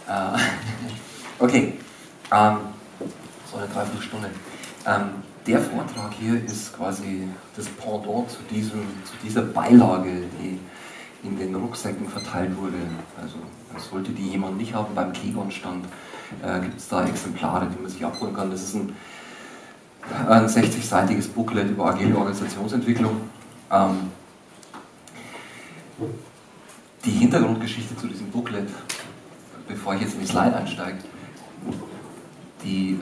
Okay, so eine Dreiviertelstunde. Der Vortrag hier ist quasi das Pendant zu dieser Beilage, die in den Rucksäcken verteilt wurde. Also sollte die jemand nicht haben, beim Kegon-Stand gibt es da Exemplare, die man sich abholen kann. Das ist ein 60-seitiges Booklet über agile Organisationsentwicklung. Die Hintergrundgeschichte zu diesem Booklet, bevor ich jetzt in die Slide einsteige, die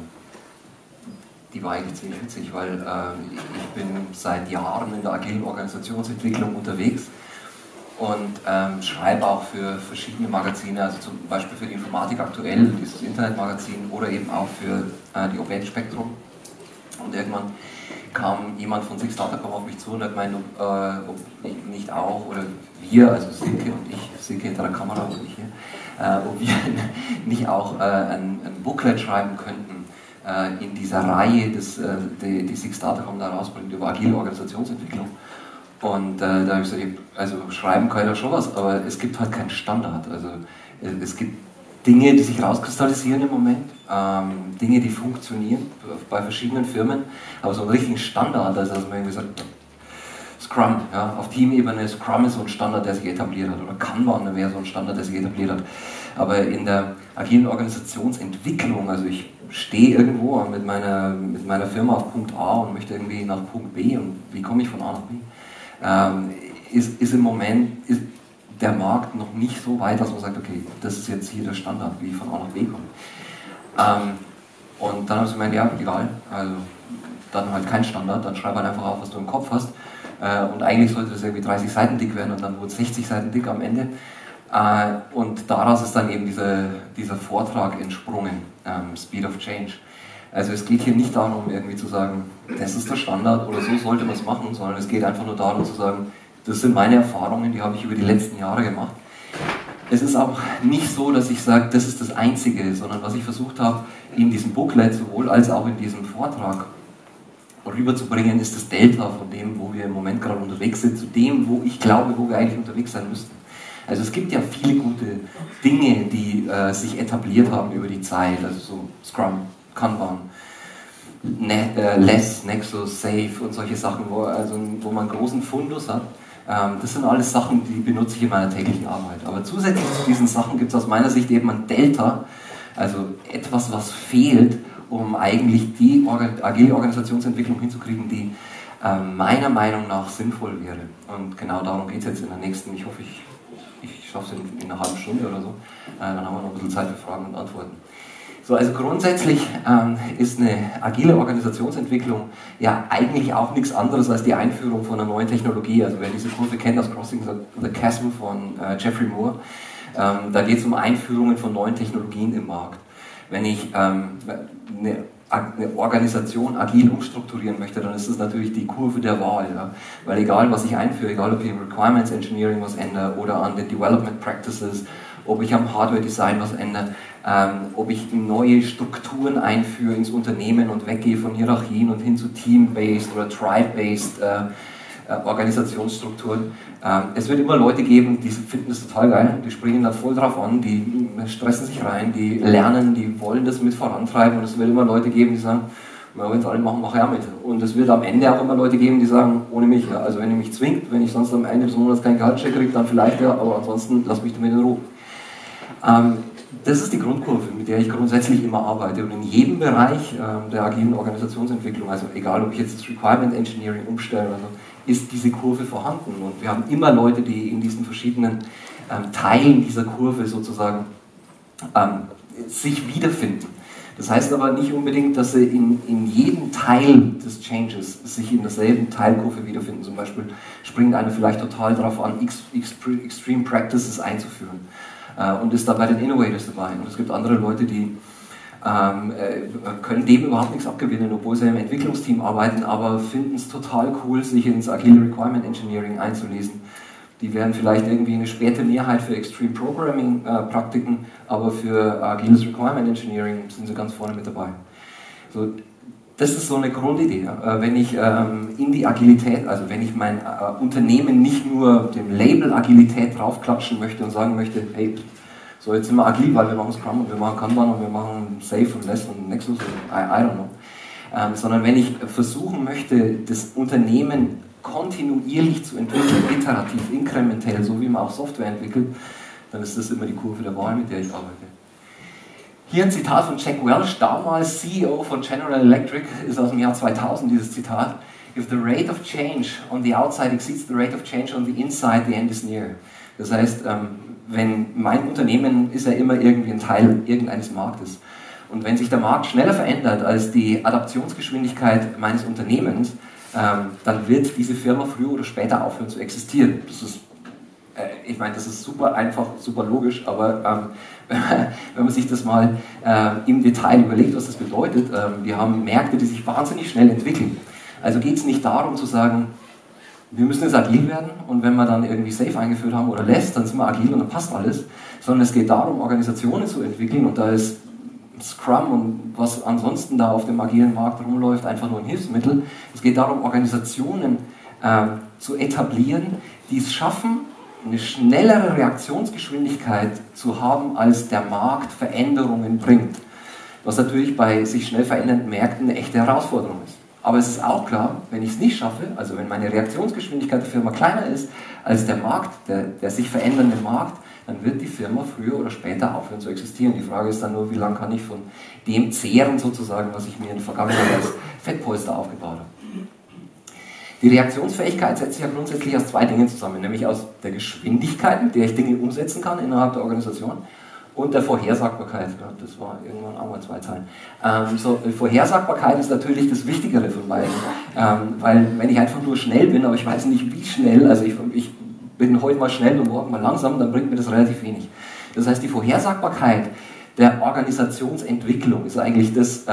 war eigentlich ziemlich witzig, weil ich bin seit Jahren in der agilen Organisationsentwicklung unterwegs und schreibe auch für verschiedene Magazine, also zum Beispiel für die Informatik aktuell, dieses Internetmagazin, oder eben auch für die Obed Spektrum. Und irgendwann kam jemand von SIG-Startup auf mich zu und hat gemeint, ob ich nicht auch, oder wir, also Silke und ich, Silke hinter der Kamera und ich hier, ob wir nicht auch ein Booklet schreiben könnten in dieser Reihe, die SIG-Startup da rausbringt über agile Organisationsentwicklung. Und da habe ich gesagt, also schreiben kann ja schon was, aber es gibt halt keinen Standard. Also es gibt Dinge, die sich rauskristallisieren im Moment, Dinge, die funktionieren bei verschiedenen Firmen, aber so einen richtigen Standard, also man irgendwie sagt, Scrum, ja, auf Teamebene, Scrum ist so ein Standard, der sich etabliert hat, oder Kanban wäre so ein Standard, der sich etabliert hat. Aber in der agilen Organisationsentwicklung, also ich stehe irgendwo mit meiner Firma auf Punkt A und möchte irgendwie nach Punkt B, und wie komme ich von A nach B? Ist im Moment der Markt noch nicht so weit, dass man sagt, okay, das ist jetzt hier der Standard, wie ich von A nach B komme. Und dann habe ich gemeint, ja, egal, also dann halt kein Standard, dann schreib halt einfach auf, was du im Kopf hast. Und eigentlich sollte das irgendwie 30 Seiten dick werden und dann wurde es 60 Seiten dick am Ende. Und daraus ist dann eben dieser Vortrag entsprungen, Speed of Change. Also es geht hier nicht darum, irgendwie zu sagen, das ist der Standard oder so sollte man es machen, sondern es geht einfach nur darum zu sagen, das sind meine Erfahrungen, die habe ich über die letzten Jahre gemacht. Es ist auch nicht so, dass ich sage, das ist das Einzige, sondern was ich versucht habe, in diesem Booklet sowohl als auch in diesem Vortrag rüberzubringen, ist das Delta von dem, wo wir im Moment gerade unterwegs sind, zu dem, wo ich glaube, wo wir eigentlich unterwegs sein müssten. Also es gibt ja viele gute Dinge, die sich etabliert haben über die Zeit, also so Scrum, Kanban, Less, Nexus, Safe und solche Sachen, wo man einen großen Fundus hat. Das sind alles Sachen, die benutze ich in meiner täglichen Arbeit. Aber zusätzlich zu diesen Sachen gibt es aus meiner Sicht eben ein Delta, also etwas, was fehlt, um eigentlich die agile Organisationsentwicklung hinzukriegen, die meiner Meinung nach sinnvoll wäre. Und genau darum geht es jetzt in der nächsten, ich hoffe, ich schaffe es in einer halben Stunde oder so, dann haben wir noch ein bisschen Zeit für Fragen und Antworten. So, also grundsätzlich ist eine agile Organisationsentwicklung ja eigentlich auch nichts anderes als die Einführung von einer neuen Technologie. Also wer diese Kurve kennt, das Crossing the Chasm von Geoffrey Moore, da geht es um Einführungen von neuen Technologien im Markt. Wenn ich eine Organisation agil umstrukturieren möchte, dann ist das natürlich die Kurve der Wahl. Ja? Weil egal, was ich einführe, egal, ob ich im Requirements Engineering was ändere oder an den Development Practices, ob ich am Hardware Design was ändere, ob ich neue Strukturen einführe ins Unternehmen und weggehe von Hierarchien und hin zu Team-based oder Tribe-based Organisationsstrukturen. Es wird immer Leute geben, die finden das total geil, die springen da voll drauf an, die stressen sich rein, die lernen, die wollen das mit vorantreiben, und es wird immer Leute geben, die sagen, ja, wenn es alle machen, mache ich auch mit. Und es wird am Ende auch immer Leute geben, die sagen, ohne mich, ja, also wenn ihr mich zwingt, wenn ich sonst am Ende des Monats keinen Gehaltscheck kriege, dann vielleicht ja, aber ansonsten lasst mich damit in Ruhe. Das ist die Grundkurve, mit der ich grundsätzlich immer arbeite, und in jedem Bereich der agilen Organisationsentwicklung, also egal, ob ich jetzt das Requirement Engineering umstelle, also, ist diese Kurve vorhanden, und wir haben immer Leute, die in diesen verschiedenen Teilen dieser Kurve sozusagen sich wiederfinden. Das heißt aber nicht unbedingt, dass sie in jedem Teil des Changes sich in derselben Teilkurve wiederfinden. Zum Beispiel springt einer vielleicht total darauf an, Extreme Practices einzuführen und ist da bei den Innovators dabei. Und es gibt andere Leute, die können dem überhaupt nichts abgewinnen, obwohl sie im Entwicklungsteam arbeiten, aber finden es total cool, sich ins Agile Requirement Engineering einzulesen. Die wären vielleicht irgendwie eine späte Mehrheit für Extreme Programming Praktiken, aber für agiles Requirement Engineering sind sie ganz vorne mit dabei. So, das ist so eine Grundidee. Wenn ich in die Agilität, also wenn ich mein Unternehmen nicht nur dem Label Agilität draufklatschen möchte und sagen möchte, hey, So, jetzt sind wir agil, weil wir machen Scrum und wir machen Kanban und wir machen Safe und Less und Nexus und I don't know. Sondern wenn ich versuchen möchte, das Unternehmen kontinuierlich zu entwickeln, iterativ, inkrementell, so wie man auch Software entwickelt, dann ist das immer die Kurve der Wahl, mit der ich arbeite. Hier ein Zitat von Jack Welch, damals CEO von General Electric, ist aus dem Jahr 2000 dieses Zitat: "If the rate of change on the outside exceeds the rate of change on the inside, the end is near." Das heißt, wenn mein Unternehmen ist ja immer irgendwie ein Teil irgendeines Marktes. Und wenn sich der Markt schneller verändert als die Adaptionsgeschwindigkeit meines Unternehmens, dann wird diese Firma früher oder später aufhören zu existieren. Das ist, ich meine, das ist super einfach, super logisch, aber wenn man sich das mal im Detail überlegt, was das bedeutet, wir haben Märkte, die sich wahnsinnig schnell entwickeln. Also geht es nicht darum zu sagen, wir müssen jetzt agil werden und wenn wir dann irgendwie Safe eingeführt haben oder Less, dann sind wir agil und dann passt alles, sondern es geht darum, Organisationen zu entwickeln und da ist Scrum und was ansonsten da auf dem agilen Markt rumläuft, einfach nur ein Hilfsmittel. Es geht darum, Organisationen zu etablieren, die es schaffen, eine schnellere Reaktionsgeschwindigkeit zu haben, als der Markt Veränderungen bringt. Was natürlich bei sich schnell verändernden Märkten eine echte Herausforderung ist. Aber es ist auch klar, wenn ich es nicht schaffe, also wenn meine Reaktionsgeschwindigkeit der Firma kleiner ist als der Markt, der sich verändernde Markt, dann wird die Firma früher oder später aufhören zu existieren. Die Frage ist dann nur, wie lange kann ich von dem zehren sozusagen, was ich mir in der Vergangenheit als Fettpolster aufgebaut habe. Die Reaktionsfähigkeit setzt sich ja grundsätzlich aus zwei Dingen zusammen, nämlich aus der Geschwindigkeit, mit der ich Dinge umsetzen kann innerhalb der Organisation, und der Vorhersagbarkeit. Ja, das war irgendwann auch mal zwei Teilen. Vorhersagbarkeit ist natürlich das Wichtigere von beiden, weil wenn ich einfach nur schnell bin, aber ich weiß nicht wie schnell, also ich bin heute mal schnell und morgen mal langsam, dann bringt mir das relativ wenig. Das heißt, die Vorhersagbarkeit der Organisationsentwicklung ist eigentlich das,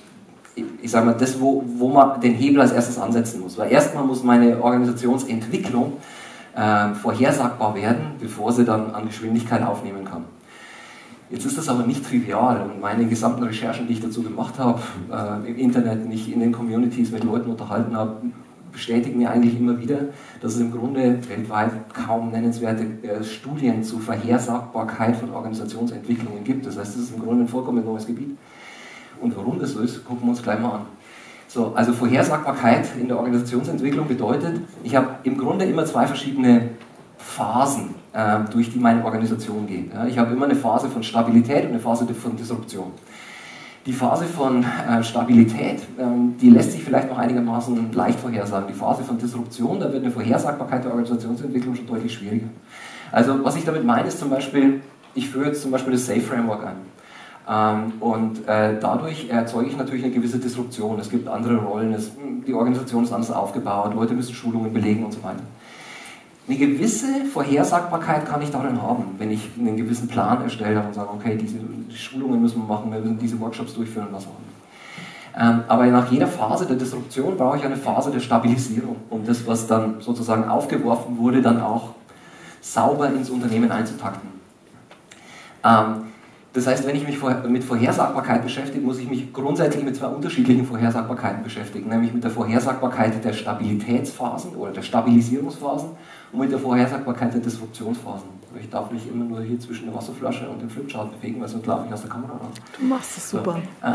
ich sage mal, das, wo man den Hebel als erstes ansetzen muss. Weil erstmal muss meine Organisationsentwicklung vorhersagbar werden, bevor sie dann an Geschwindigkeit aufnehmen kann. Jetzt ist das aber nicht trivial und meine gesamten Recherchen, die ich dazu gemacht habe, im Internet, mich in den Communities mit Leuten unterhalten habe, bestätigen mir eigentlich immer wieder, dass es im Grunde weltweit kaum nennenswerte Studien zur Vorhersagbarkeit von Organisationsentwicklungen gibt. Das heißt, das ist im Grunde ein vollkommen neues Gebiet. Und warum das so ist, gucken wir uns gleich mal an. So, also Vorhersagbarkeit in der Organisationsentwicklung bedeutet, ich habe im Grunde immer zwei verschiedene Phasen, durch die meine Organisation geht. Ja, ich habe immer eine Phase von Stabilität und eine Phase von Disruption. Die Phase von Stabilität, die lässt sich vielleicht noch einigermaßen leicht vorhersagen. Die Phase von Disruption, da wird eine Vorhersagbarkeit der Organisationsentwicklung schon deutlich schwieriger. Also was ich damit meine, ist zum Beispiel, ich führe jetzt zum Beispiel das Safe Framework ein. Dadurch erzeuge ich natürlich eine gewisse Disruption. Es gibt andere Rollen, die Organisation ist anders aufgebaut, Leute müssen Schulungen belegen und so weiter. Eine gewisse Vorhersagbarkeit kann ich darin haben, wenn ich einen gewissen Plan erstellt habe und sage, okay, diese Schulungen müssen wir machen, wir müssen diese Workshops durchführen und was auch immer. Aber nach jeder Phase der Disruption brauche ich eine Phase der Stabilisierung, um das, was dann sozusagen aufgeworfen wurde, dann auch sauber ins Unternehmen einzutakten. Das heißt, wenn ich mich mit Vorhersagbarkeit beschäftige, muss ich mich grundsätzlich mit zwei unterschiedlichen Vorhersagbarkeiten beschäftigen, nämlich mit der Vorhersagbarkeit der Stabilitätsphasen oder der Stabilisierungsphasen und mit der Vorhersagbarkeit der Disruptionsphasen. Ich darf mich immer nur hier zwischen der Wasserflasche und dem Flipchart bewegen, weil sonst laufe ich aus der Kamera raus. Du machst es super.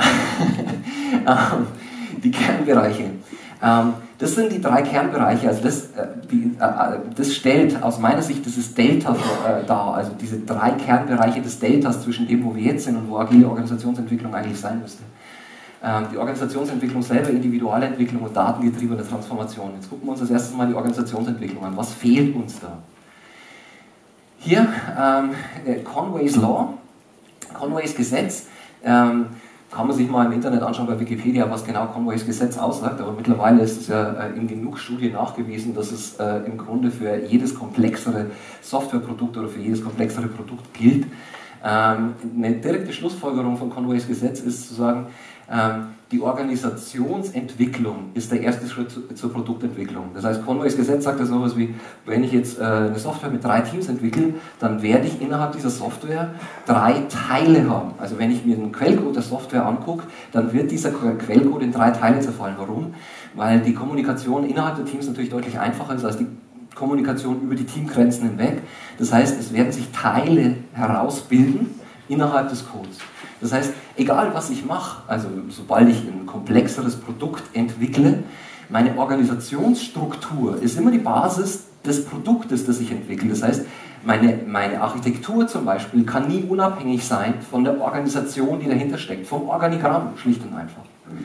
Die Kernbereiche. Das sind die drei Kernbereiche, also das stellt aus meiner Sicht dieses Delta dar, also diese drei Kernbereiche des Deltas zwischen dem, wo wir jetzt sind und wo agile Organisationsentwicklung eigentlich sein müsste. Die Organisationsentwicklung selber, Individualentwicklung und datengetriebene Transformation. Jetzt gucken wir uns als erstes mal die Organisationsentwicklung an. Was fehlt uns da? Hier Conway's Law, Conways Gesetz. Kann man sich mal im Internet anschauen bei Wikipedia, was genau Conways Gesetz aussagt, aber mittlerweile ist es ja in genug Studien nachgewiesen, dass es im Grunde für jedes komplexere Softwareprodukt oder für jedes komplexere Produkt gilt. Eine direkte Schlussfolgerung von Conways Gesetz ist zu sagen, die Organisationsentwicklung ist der erste Schritt zur Produktentwicklung. Das heißt, Conways Gesetz sagt ja sowas wie, wenn ich jetzt eine Software mit 3 Teams entwickle, dann werde ich innerhalb dieser Software 3 Teile haben. Also wenn ich mir den Quellcode der Software angucke, dann wird dieser Quellcode in 3 Teile zerfallen. Warum? Weil die Kommunikation innerhalb der Teams natürlich deutlich einfacher ist als die Kommunikation über die Teamgrenzen hinweg. Das heißt, es werden sich Teile herausbilden innerhalb des Codes. Das heißt, egal was ich mache, also sobald ich ein komplexeres Produkt entwickle, meine Organisationsstruktur ist immer die Basis des Produktes, das ich entwickle. Das heißt, meine Architektur zum Beispiel kann nie unabhängig sein von der Organisation, die dahinter steckt, vom Organigramm, schlicht und einfach.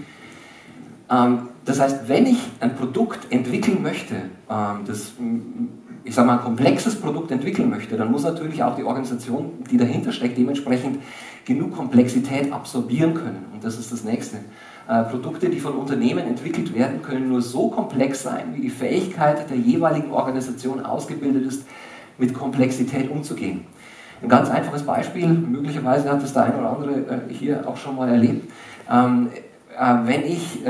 Das heißt, wenn ich ein Produkt entwickeln möchte, ich sage mal, ein komplexes Produkt entwickeln möchte, dann muss natürlich auch die Organisation, die dahinter steckt, dementsprechend genug Komplexität absorbieren können. Und das ist das Nächste. Produkte, die von Unternehmen entwickelt werden, können nur so komplex sein, wie die Fähigkeit der jeweiligen Organisation ausgebildet ist, mit Komplexität umzugehen. Ein ganz einfaches Beispiel, möglicherweise hat es der eine oder andere hier auch schon mal erlebt. Wenn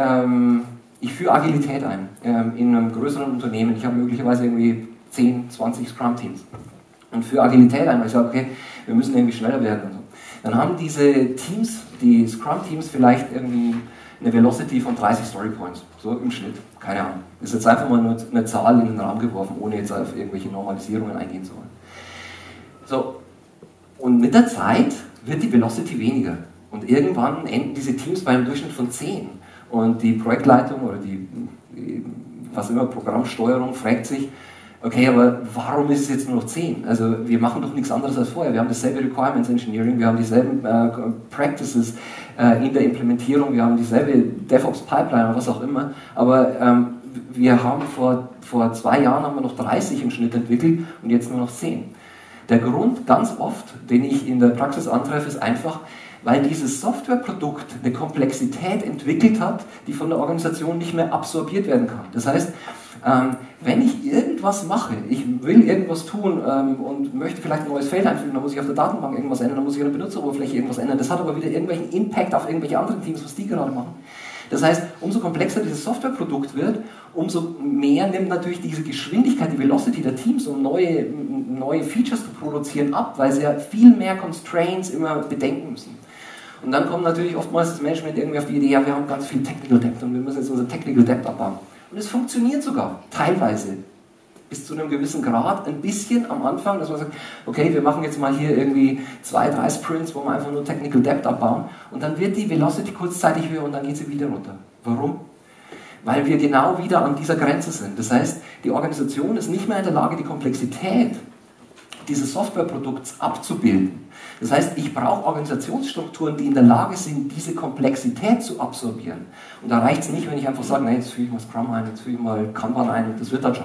ich führe Agilität ein in einem größeren Unternehmen, ich habe möglicherweise irgendwie 10, 20 Scrum-Teams und führe Agilität ein, weil ich sage, okay, wir müssen irgendwie schneller werden. Und so. Dann haben diese Teams, die Scrum-Teams, vielleicht irgendwie eine Velocity von 30 Story-Points, so im Schnitt, keine Ahnung. Das ist jetzt einfach mal nur eine Zahl in den Raum geworfen, ohne jetzt auf irgendwelche Normalisierungen eingehen zu wollen. So, und mit der Zeit wird die Velocity weniger. Und irgendwann enden diese Teams bei einem Durchschnitt von 10. Und die Projektleitung oder die was immer, Programmsteuerung fragt sich, okay, aber warum ist es jetzt nur noch 10? Also wir machen doch nichts anderes als vorher. Wir haben dasselbe Requirements Engineering, wir haben dieselben Practices in der Implementierung, wir haben dieselbe DevOps Pipeline oder was auch immer. Aber wir haben vor 2 Jahren haben wir noch 30 im Schnitt entwickelt und jetzt nur noch 10. Der Grund ganz oft, den ich in der Praxis antreffe, ist einfach, weil dieses Softwareprodukt eine Komplexität entwickelt hat, die von der Organisation nicht mehr absorbiert werden kann. Das heißt, wenn ich irgendwas mache, ich will irgendwas tun und möchte vielleicht ein neues Feld einfügen, dann muss ich auf der Datenbank irgendwas ändern, dann muss ich an der Benutzeroberfläche irgendwas ändern. Das hat aber wieder irgendwelchen Impact auf irgendwelche anderen Teams, was die gerade machen. Das heißt, umso komplexer dieses Softwareprodukt wird, umso mehr nimmt natürlich diese Geschwindigkeit, die Velocity der Teams, um neue Features zu produzieren, ab, weil sie ja viel mehr Constraints immer bedenken müssen. Und dann kommt natürlich oftmals das Management irgendwie auf die Idee, ja, wir haben ganz viel Technical Debt und wir müssen jetzt unser Technical Debt abbauen. Und es funktioniert sogar, teilweise, bis zu einem gewissen Grad, ein bisschen am Anfang, dass man sagt, okay, wir machen jetzt mal hier irgendwie 2, 3 Sprints, wo wir einfach nur Technical Debt abbauen und dann wird die Velocity kurzzeitig höher und dann geht sie wieder runter. Warum? Weil wir genau wieder an dieser Grenze sind. Das heißt, die Organisation ist nicht mehr in der Lage, die Komplexität dieses Softwareprodukts abzubilden. Das heißt, ich brauche Organisationsstrukturen, die in der Lage sind, diese Komplexität zu absorbieren. Und da reicht es nicht, wenn ich einfach sage, nee, jetzt füge ich mal Scrum ein, jetzt füge ich mal Kanban ein und das wird dann schon.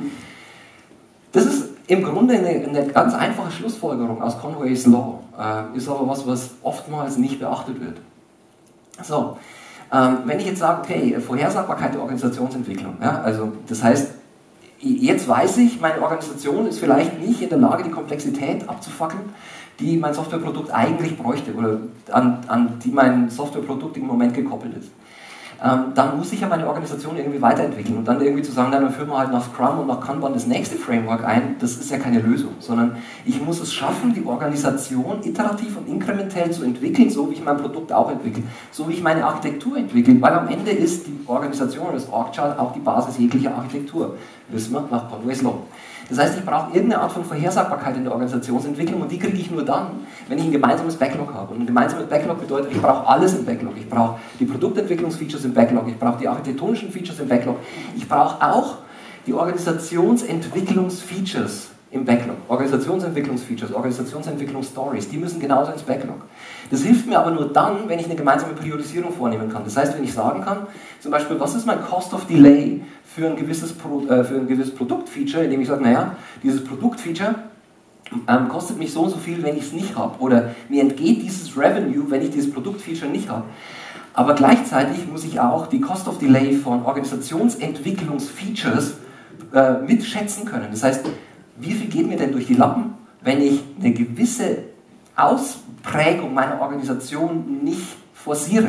Das ist im Grunde eine ganz einfache Schlussfolgerung aus Conway's Law, ist aber was oftmals nicht beachtet wird. So, wenn ich jetzt sage, okay, Vorhersagbarkeit der Organisationsentwicklung, ja, also das heißt, jetzt weiß ich, meine Organisation ist vielleicht nicht in der Lage, die Komplexität abzufackeln, die mein Softwareprodukt eigentlich bräuchte oder an die mein Softwareprodukt im Moment gekoppelt ist. Dann muss ich ja meine Organisation irgendwie weiterentwickeln und dann irgendwie zu sagen, dann führen wir halt nach Scrum und nach Kanban das nächste Framework ein, das ist ja keine Lösung, sondern ich muss es schaffen, die Organisation iterativ und inkrementell zu entwickeln, so wie ich mein Produkt auch entwickle, so wie ich meine Architektur entwickle, weil am Ende ist die Organisation oder das Org-Chart auch die Basis jeglicher Architektur, wissen wir nach Conway's Law. Das heißt, ich brauche irgendeine Art von Vorhersagbarkeit in der Organisationsentwicklung und die kriege ich nur dann, wenn ich ein gemeinsames Backlog habe. Und ein gemeinsames Backlog bedeutet, ich brauche alles im Backlog. Ich brauche die Produktentwicklungsfeatures im Backlog, ich brauche die architektonischen Features im Backlog, ich brauche auch die Organisationsentwicklungsfeatures im Backlog. Organisationsentwicklungsfeatures, Organisationsentwicklungsstories, die müssen genauso ins Backlog. Das hilft mir aber nur dann, wenn ich eine gemeinsame Priorisierung vornehmen kann. Das heißt, wenn ich sagen kann, zum Beispiel, was ist mein Cost of Delay für ein gewisses Produktfeature, indem ich sage, naja, dieses Produktfeature kostet mich so und so viel, wenn ich es nicht habe. Oder mir entgeht dieses Revenue, wenn ich dieses Produktfeature nicht habe. Aber gleichzeitig muss ich auch die Cost of Delay von Organisationsentwicklungsfeatures mitschätzen können. Das heißt, wie viel geht mir denn durch die Lappen, wenn ich eine gewisse Ausprägung meiner Organisation nicht forciere?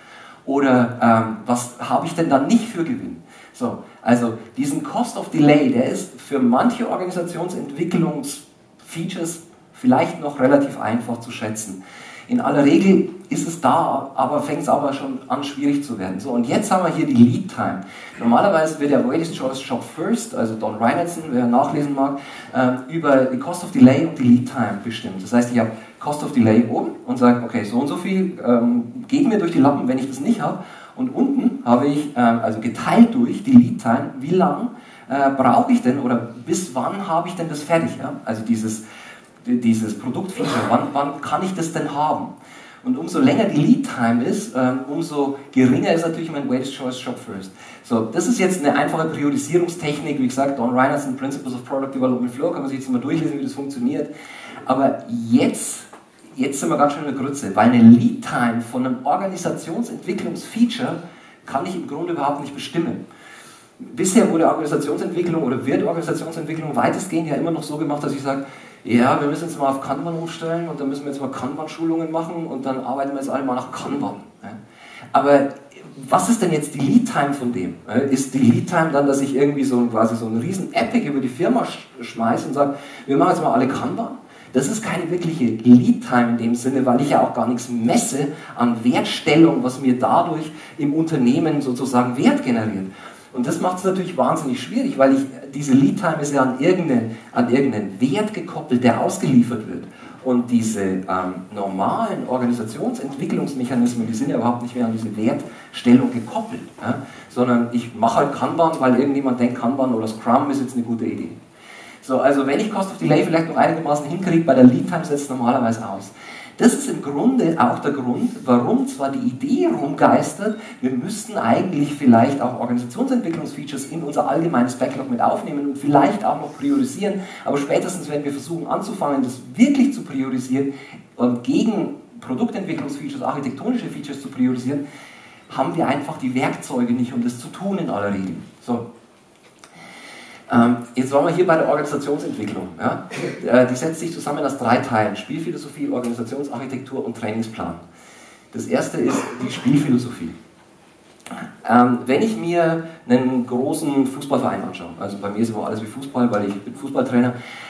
Oder was habe ich denn dann nicht für Gewinn? So, also diesen Cost of Delay, der ist für manche Organisationsentwicklungsfeatures vielleicht noch relativ einfach zu schätzen. In aller Regel ist es da, aber fängt es aber schon an, schwierig zu werden. So, und jetzt haben wir hier die Lead Time. Normalerweise wird der Weighted Choice Shop First, also Don Reinertsen, wer nachlesen mag, über die Cost of Delay und die Lead Time bestimmt. Das heißt, ich habe Cost of Delay oben und sage, okay, so und so viel geht mir durch die Lappen, wenn ich das nicht habe. Und unten habe ich, also geteilt durch die Lead Time, wie lang brauche ich denn oder bis wann habe ich denn das fertig? Ja? Also dieses Produktfeature, wann kann ich das denn haben? Und umso länger die Lead Time ist, umso geringer ist natürlich mein Weighted Choice Shop First. So, das ist jetzt eine einfache Priorisierungstechnik, wie gesagt, Don Reinertsen, Principles of Product Development Flow, kann man sich jetzt mal durchlesen, wie das funktioniert. Aber jetzt sind wir ganz schön in der Grütze, weil eine Lead Time von einem Organisationsentwicklungsfeature kann ich im Grunde überhaupt nicht bestimmen. Bisher wurde Organisationsentwicklung oder wird Organisationsentwicklung weitestgehend ja immer noch so gemacht, dass ich sage, ja, wir müssen jetzt mal auf Kanban umstellen und dann müssen wir jetzt mal Kanban-Schulungen machen und dann arbeiten wir jetzt alle mal nach Kanban. Aber was ist denn jetzt die Lead-Time von dem? Ist die Lead-Time dann, dass ich irgendwie quasi so einen riesen Epic über die Firma schmeiße und sage, wir machen jetzt mal alle Kanban? Das ist keine wirkliche Lead-Time in dem Sinne, weil ich ja auch gar nichts messe an Wertstellung, was mir dadurch im Unternehmen sozusagen Wert generiert. Und das macht es natürlich wahnsinnig schwierig, weil diese Lead-Time ist ja an irgendeinen Wert gekoppelt, der ausgeliefert wird. Und diese normalen Organisationsentwicklungsmechanismen, die sind ja überhaupt nicht mehr an diese Wertstellung gekoppelt. Sondern ich mache halt Kanban, weil irgendjemand denkt, Kanban oder Scrum ist jetzt eine gute Idee. So, also wenn ich Cost of Delay vielleicht noch einigermaßen hinkriege, bei der Lead-Time setzt es normalerweise aus. Das ist im Grunde auch der Grund, warum zwar die Idee rumgeistert, wir müssten eigentlich vielleicht auch Organisationsentwicklungsfeatures in unser allgemeines Backlog mit aufnehmen und vielleicht auch noch priorisieren, aber spätestens, wenn wir versuchen anzufangen, das wirklich zu priorisieren und gegen Produktentwicklungsfeatures, architektonische Features zu priorisieren, haben wir einfach die Werkzeuge nicht, um das zu tun in aller Regel. So. Jetzt waren wir hier bei der Organisationsentwicklung. Ja? Die setzt sich zusammen aus 3 Teilen: Spielphilosophie, Organisationsarchitektur und Trainingsplan. Das erste ist die Spielphilosophie. Wenn ich mir einen großen Fußballverein anschaue, also bei mir ist immer alles wie Fußball, weil ich bin Fußballtrainer,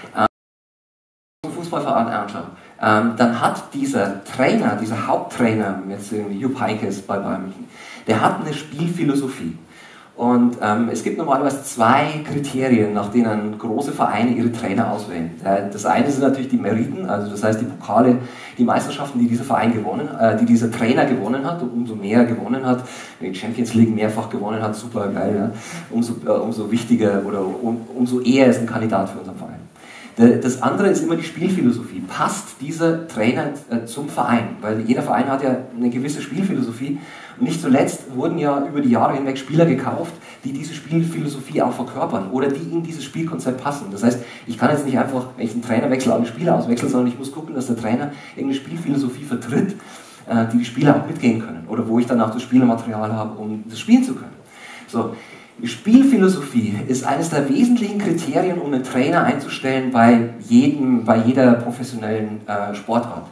Fußballverein anschaue, dann hat dieser Trainer, dieser Haupttrainer, jetzt irgendwie Jupp Heynckes bei Bayern München, der hat eine Spielphilosophie. Und es gibt normalerweise 2 Kriterien, nach denen große Vereine ihre Trainer auswählen. Das eine sind natürlich die Meriten, also das heißt die Pokale, die Meisterschaften, die dieser Verein die dieser Trainer gewonnen hat, und umso mehr gewonnen hat, die Champions League mehrfach gewonnen hat, super geil, ja? umso wichtiger oder umso eher ist ein Kandidat für unseren Verein. Das andere ist immer die Spielphilosophie. Passt dieser Trainer zum Verein? Weil jeder Verein hat ja eine gewisse Spielphilosophie. Und nicht zuletzt wurden ja über die Jahre hinweg Spieler gekauft, die diese Spielphilosophie auch verkörpern oder die in dieses Spielkonzept passen. Das heißt, ich kann jetzt nicht einfach, wenn ich einen Trainer wechsle, alle Spieler auswechseln, sondern ich muss gucken, dass der Trainer irgendeine Spielphilosophie vertritt, die Spieler auch mitgehen können oder wo ich dann auch das Spielermaterial habe, um das spielen zu können. So. Die Spielphilosophie ist eines der wesentlichen Kriterien, um einen Trainer einzustellen bei jeder professionellen Sportart.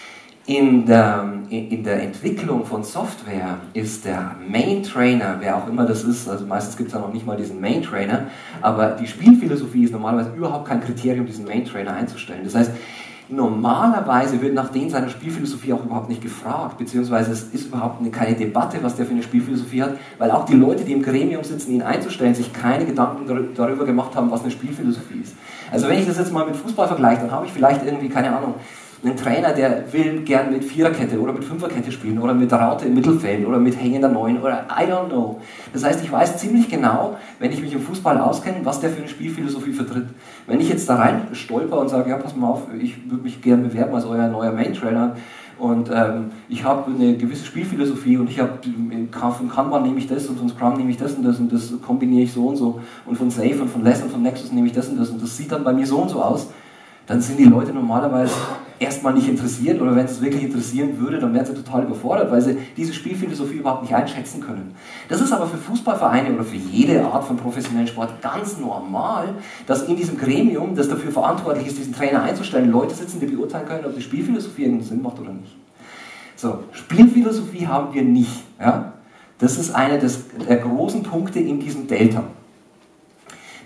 In der Entwicklung von Software ist der Main Trainer, wer auch immer das ist, also meistens gibt es ja noch nicht mal diesen Main Trainer, aber die Spielphilosophie ist normalerweise überhaupt kein Kriterium, diesen Main Trainer einzustellen. Das heißt, normalerweise wird nach denen seiner Spielphilosophie auch überhaupt nicht gefragt, beziehungsweise es ist überhaupt keine Debatte, was der für eine Spielphilosophie hat, weil auch die Leute, die im Gremium sitzen, ihn einzustellen, sich keine Gedanken darüber gemacht haben, was eine Spielphilosophie ist. Also wenn ich das jetzt mal mit Fußball vergleiche, dann habe ich vielleicht irgendwie, keine Ahnung, einen Trainer, der will gern mit Viererkette oder mit Fünferkette spielen oder mit Raute im Mittelfeld oder mit hängender Neun oder I don't know. Das heißt, ich weiß ziemlich genau, wenn ich mich im Fußball auskenne, was der für eine Spielphilosophie vertritt. Wenn ich jetzt da rein stolper und sage, ja, pass mal auf, ich würde mich gern bewerben als euer neuer Main-Trainer und ich habe eine gewisse Spielphilosophie und ich habe von Kanban nehme ich das und von Scrum nehme ich das und das kombiniere ich so und von Safe und von Less und von Nexus nehme ich das und das sieht dann bei mir so und so aus, dann sind die Leute normalerweise erstmal nicht interessiert oder wenn es wirklich interessieren würde, dann wären sie total überfordert, weil sie diese Spielphilosophie überhaupt nicht einschätzen können. Das ist aber für Fußballvereine oder für jede Art von professionellen Sport ganz normal, dass in diesem Gremium, das dafür verantwortlich ist, diesen Trainer einzustellen, Leute sitzen, die beurteilen können, ob die Spielphilosophie irgendeinen Sinn macht oder nicht. So, Spielphilosophie haben wir nicht. Ja? Das ist einer der großen Punkte in diesem Delta.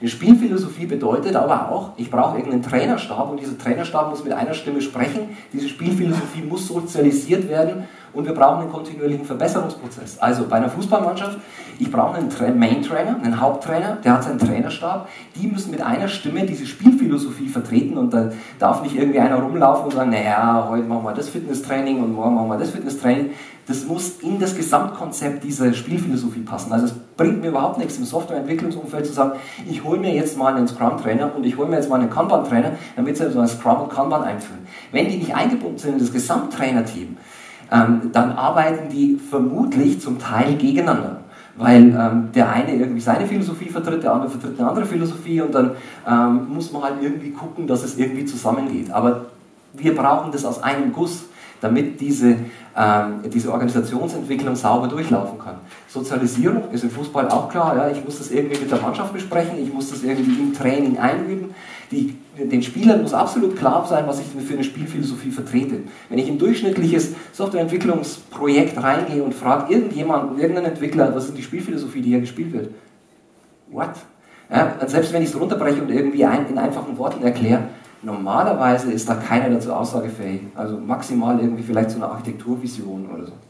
Eine Spielphilosophie bedeutet aber auch, ich brauche irgendeinen Trainerstab und dieser Trainerstab muss mit einer Stimme sprechen, diese Spielphilosophie muss sozialisiert werden und wir brauchen einen kontinuierlichen Verbesserungsprozess. Also bei einer Fußballmannschaft, ich brauche einen Main-Trainer, einen Haupttrainer, der hat seinen Trainerstab, die müssen mit einer Stimme diese Spielphilosophie vertreten und da darf nicht irgendwie einer rumlaufen und sagen, naja, heute machen wir das Fitnesstraining und morgen machen wir das Fitnesstraining. Das muss in das Gesamtkonzept dieser Spielphilosophie passen. Also es bringt mir überhaupt nichts im Softwareentwicklungsumfeld zu sagen, ich hole mir jetzt mal einen Scrum-Trainer und ich hole mir jetzt mal einen Kanban-Trainer, damit sie so ein Scrum und Kanban einführen. Wenn die nicht eingebunden sind in das Gesamttrainerteam, dann arbeiten die vermutlich zum Teil gegeneinander. Weil der eine irgendwie seine Philosophie vertritt, der andere vertritt eine andere Philosophie und dann muss man halt irgendwie gucken, dass es irgendwie zusammengeht. Aber wir brauchen das aus einem Guss, damit diese Organisationsentwicklung sauber durchlaufen kann. Sozialisierung ist im Fußball auch klar, ja, ich muss das irgendwie mit der Mannschaft besprechen, ich muss das irgendwie im Training einüben. Den Spielern muss absolut klar sein, was ich für eine Spielphilosophie vertrete. Wenn ich in ein durchschnittliches Softwareentwicklungsprojekt reingehe und frage irgendeinen Entwickler, was ist die Spielphilosophie, die hier gespielt wird? What? Ja, selbst wenn ich es runterbreche und irgendwie in einfachen Worten erkläre, normalerweise ist da keiner dazu aussagefähig. Also maximal irgendwie vielleicht so eine Architekturvision oder so.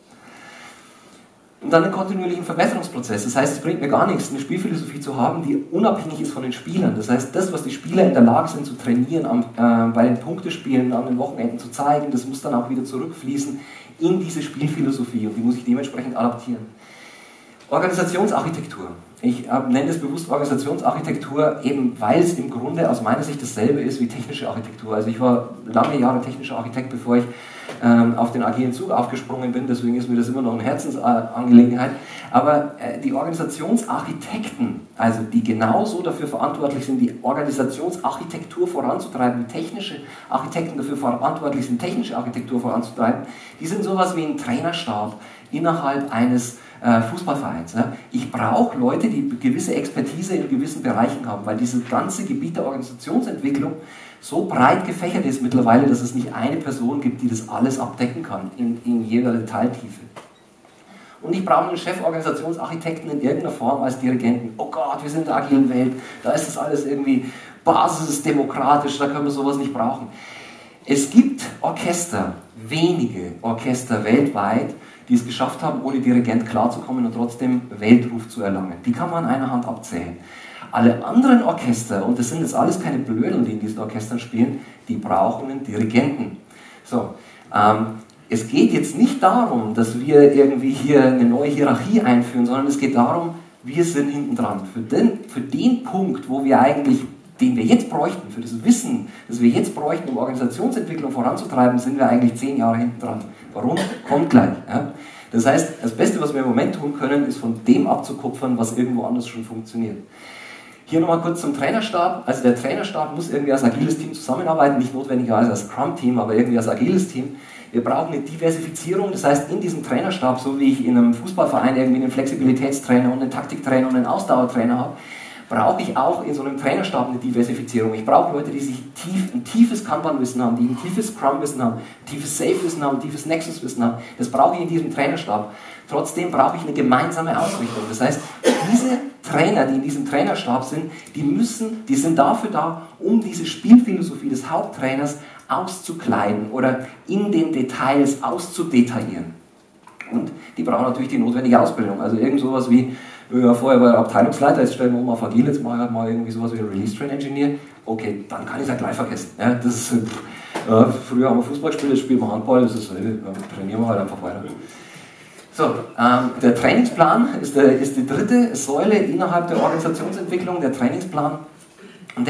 Und dann einen kontinuierlichen Verbesserungsprozess. Das heißt, es bringt mir gar nichts, eine Spielphilosophie zu haben, die unabhängig ist von den Spielern. Das heißt, das, was die Spieler in der Lage sind zu trainieren, bei den Punktespielen an den Wochenenden zu zeigen, das muss dann auch wieder zurückfließen in diese Spielphilosophie und die muss ich dementsprechend adaptieren. Organisationsarchitektur. Ich nenne das bewusst Organisationsarchitektur, eben weil es im Grunde aus meiner Sicht dasselbe ist wie technische Architektur. Also ich war lange Jahre technischer Architekt, bevor ich auf den agilen Zug aufgesprungen bin, deswegen ist mir das immer noch eine Herzensangelegenheit. Aber die Organisationsarchitekten, also die genauso dafür verantwortlich sind, die Organisationsarchitektur voranzutreiben, wie technische Architekten dafür verantwortlich sind, technische Architektur voranzutreiben, die sind sowas wie ein Trainerstab innerhalb eines Fußballvereins. Ja. Ich brauche Leute, die gewisse Expertise in gewissen Bereichen haben, weil dieses ganze Gebiet der Organisationsentwicklung so breit gefächert ist mittlerweile, dass es nicht eine Person gibt, die das alles abdecken kann, in jeder Detailtiefe. Und ich brauche einen Cheforganisationsarchitekten in irgendeiner Form als Dirigenten. Oh Gott, wir sind in der agilen Welt, da ist das alles irgendwie basisdemokratisch, da können wir sowas nicht brauchen. Es gibt Orchester, wenige Orchester weltweit, die es geschafft haben, ohne Dirigent klarzukommen und trotzdem Weltruf zu erlangen. Die kann man an einer Hand abzählen. Alle anderen Orchester, und das sind jetzt alles keine Blödeln, die in diesen Orchestern spielen, die brauchen einen Dirigenten. So, es geht jetzt nicht darum, dass wir irgendwie hier eine neue Hierarchie einführen, sondern es geht darum, wir sind hinten dran. Für den Punkt, wo wir eigentlich, den wir jetzt bräuchten, für das Wissen, das wir jetzt bräuchten, um Organisationsentwicklung voranzutreiben, sind wir eigentlich 10 Jahre hinten dran. Warum? Kommt gleich. Ja? Das heißt, das Beste, was wir im Moment tun können, ist von dem abzukupfern, was irgendwo anders schon funktioniert. Hier nochmal kurz zum Trainerstab. Also der Trainerstab muss irgendwie als agiles Team zusammenarbeiten, nicht notwendigerweise als Scrum-Team, aber irgendwie als agiles Team. Wir brauchen eine Diversifizierung, das heißt, in diesem Trainerstab, so wie ich in einem Fußballverein irgendwie einen Flexibilitätstrainer und einen Taktiktrainer und einen Ausdauertrainer habe, brauche ich auch in so einem Trainerstab eine Diversifizierung. Ich brauche Leute, die sich ein tiefes Kanban-Wissen haben, die ein tiefes Scrum-Wissen haben, ein tiefes Safe-Wissen haben, ein tiefes Nexus-Wissen haben. Das brauche ich in diesem Trainerstab. Trotzdem brauche ich eine gemeinsame Ausrichtung. Das heißt, diese Trainer, die in diesem Trainerstab sind, die sind dafür da, um diese Spielphilosophie des Haupttrainers auszukleiden oder in den Details auszudetaillieren. Und die brauchen natürlich die notwendige Ausbildung. Also irgend sowas wie, ja, vorher war er Abteilungsleiter, jetzt stellen wir um auf Agil, jetzt mache ich halt mal irgendwie sowas wie ein Release-Train-Engineer. Okay, dann kann ich es ja gleich vergessen. Ja, das ist, früher haben wir Fußball gespielt, jetzt spielen wir Handball, das ist, trainieren wir halt einfach weiter. So, der Trainingsplan ist die dritte Säule innerhalb der Organisationsentwicklung, der Trainingsplan. Und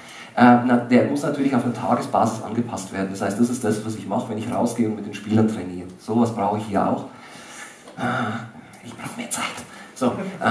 der muss natürlich auf eine Tagesbasis angepasst werden. Das heißt, das ist das, was ich mache, wenn ich rausgehe und mit den Spielern trainiere. So was brauche ich hier auch. Ich brauche mehr Zeit. So,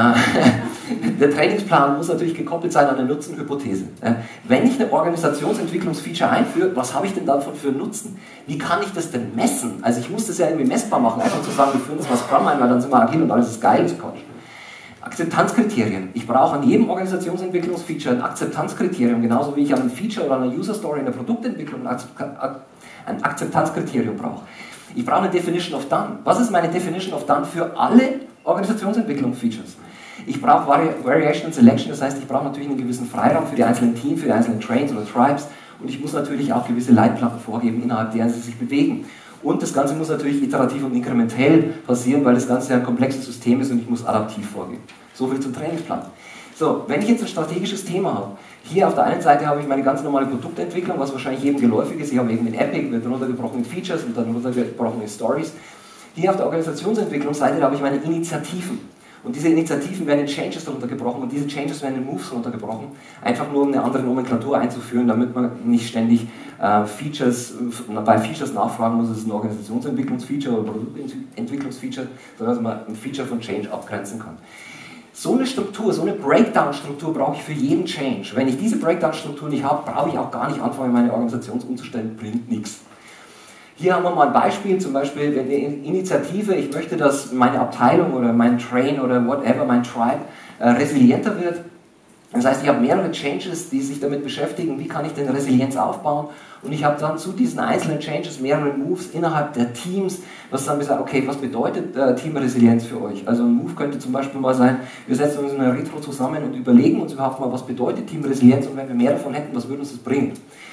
der Trainingsplan muss natürlich gekoppelt sein an eine Nutzenhypothese. Wenn ich eine Organisationsentwicklungsfeature einführe, was habe ich denn davon für einen Nutzen? Wie kann ich das denn messen? Also ich muss das ja irgendwie messbar machen, einfach zu sagen, wir führen das mal Scrum ein, weil dann sind wir agil und alles ist geil, ist Quatsch. Akzeptanzkriterien. Ich brauche an jedem Organisationsentwicklungsfeature ein Akzeptanzkriterium, genauso wie ich an einem Feature oder einer User Story in der Produktentwicklung ein Akzeptanzkriterium brauche. Ich brauche eine Definition of Done. Was ist meine Definition of Done für alle Organisationsentwicklungsfeatures? Ich brauche Variation and Selection, das heißt, ich brauche natürlich einen gewissen Freiraum für die einzelnen Teams, für die einzelnen Trains oder Tribes und ich muss natürlich auch gewisse Leitplanken vorgeben, innerhalb deren sie sich bewegen. Und das Ganze muss natürlich iterativ und inkrementell passieren, weil das Ganze ja ein komplexes System ist und ich muss adaptiv vorgehen. So viel zum Trainingsplan. So, wenn ich jetzt ein strategisches Thema habe, hier auf der einen Seite habe ich meine ganz normale Produktentwicklung, was wahrscheinlich jedem geläufig ist. Ich habe eben in Epic, wird runtergebrochen in Features und dann runtergebrochen in Stories. Hier auf der Organisationsentwicklungsseite habe ich meine Initiativen. Und diese Initiativen werden in Changes runtergebrochen und diese Changes werden in Moves runtergebrochen. Einfach nur, um eine andere Nomenklatur einzuführen, damit man nicht ständig bei Features nachfragen muss, ist es ein Organisationsentwicklungsfeature oder Produktentwicklungsfeature, sondern dass man ein Feature von Change abgrenzen kann. So eine Struktur, so eine Breakdown-Struktur brauche ich für jeden Change. Wenn ich diese Breakdown-Struktur nicht habe, brauche ich auch gar nicht anfangen, meine Organisation umzustellen, bringt nichts. Hier haben wir mal ein Beispiel, zum Beispiel eine Initiative, ich möchte, dass meine Abteilung oder mein Train oder whatever, mein Tribe resilienter wird. Das heißt, ich habe mehrere Changes, die sich damit beschäftigen, wie kann ich denn Resilienz aufbauen und ich habe dann zu diesen einzelnen Changes mehrere Moves innerhalb der Teams, was dann gesagt, okay, was bedeutet Teamresilienz für euch? Also ein Move könnte zum Beispiel mal sein, wir setzen uns in einer Retro zusammen und überlegen uns überhaupt mal, was bedeutet Teamresilienz und wenn wir mehr davon hätten, was würde uns das bringen?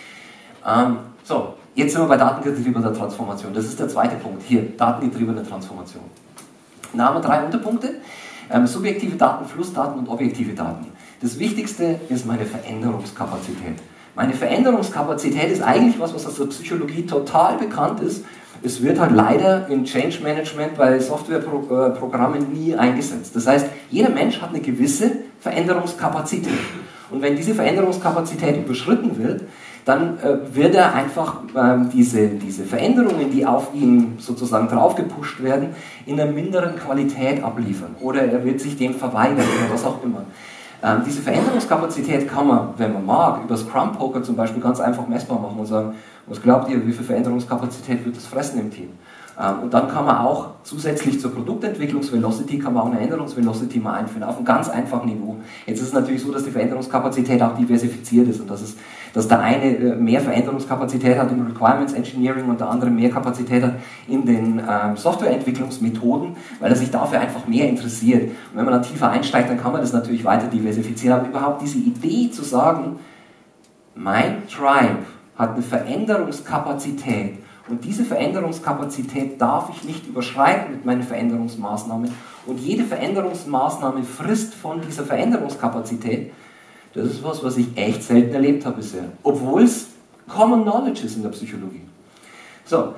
So, jetzt sind wir bei datengetriebener Transformation. Das ist der zweite Punkt. Hier, datengetriebene Transformation. Da haben wir 3 Unterpunkte. Subjektive Daten, Flussdaten und objektive Daten. Das Wichtigste ist meine Veränderungskapazität. Meine Veränderungskapazität ist eigentlich was aus der Psychologie total bekannt ist. Es wird halt leider im Change Management bei Softwareprogrammen nie eingesetzt. Das heißt, jeder Mensch hat eine gewisse Veränderungskapazität. Und wenn diese Veränderungskapazität überschritten wird, dann wird er einfach diese Veränderungen, die auf ihn sozusagen draufgepusht werden, in einer minderen Qualität abliefern. Oder er wird sich dem verweigern oder was auch immer. Diese Veränderungskapazität kann man, wenn man mag, über Scrum Poker zum Beispiel ganz einfach messbar machen und sagen, was glaubt ihr, wie viel Veränderungskapazität wird das fressen im Team? Und dann kann man auch zusätzlich zur Produktentwicklungsvelocity kann man auch eine Änderungsvelocity mal einführen, auf einem ganz einfachen Niveau. Jetzt ist es natürlich so, dass die Veränderungskapazität auch diversifiziert ist und dass der eine mehr Veränderungskapazität hat im Requirements Engineering und der andere mehr Kapazität hat in den Softwareentwicklungsmethoden, weil er sich dafür einfach mehr interessiert. Und wenn man dann tiefer einsteigt, dann kann man das natürlich weiter diversifizieren. Aber überhaupt diese Idee zu sagen, mein Tribe hat eine Veränderungskapazität und diese Veränderungskapazität darf ich nicht überschreiten mit meinen Veränderungsmaßnahmen und jede Veränderungsmaßnahme frisst von dieser Veränderungskapazität. Das ist was ich echt selten erlebt habe bisher, obwohl es Common Knowledge ist in der Psychologie. So,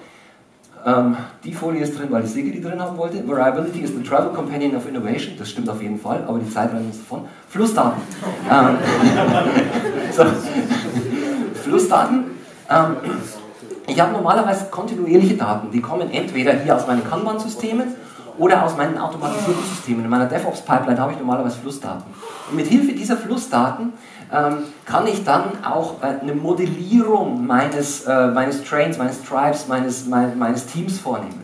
die Folie ist drin, weil ich Sigi die drin haben wollte. Variability is the travel companion of innovation, das stimmt auf jeden Fall, aber die Zeit rennt uns davon. Flussdaten. So. Flussdaten. Ich habe normalerweise kontinuierliche Daten, die kommen entweder hier aus meinen Kanban-Systemen oder aus meinen automatisierten Systemen. In meiner DevOps-Pipeline habe ich normalerweise Flussdaten. Und mit Hilfe dieser Flussdaten kann ich dann auch eine Modellierung meines Trains, meines Tribes, meines Teams vornehmen.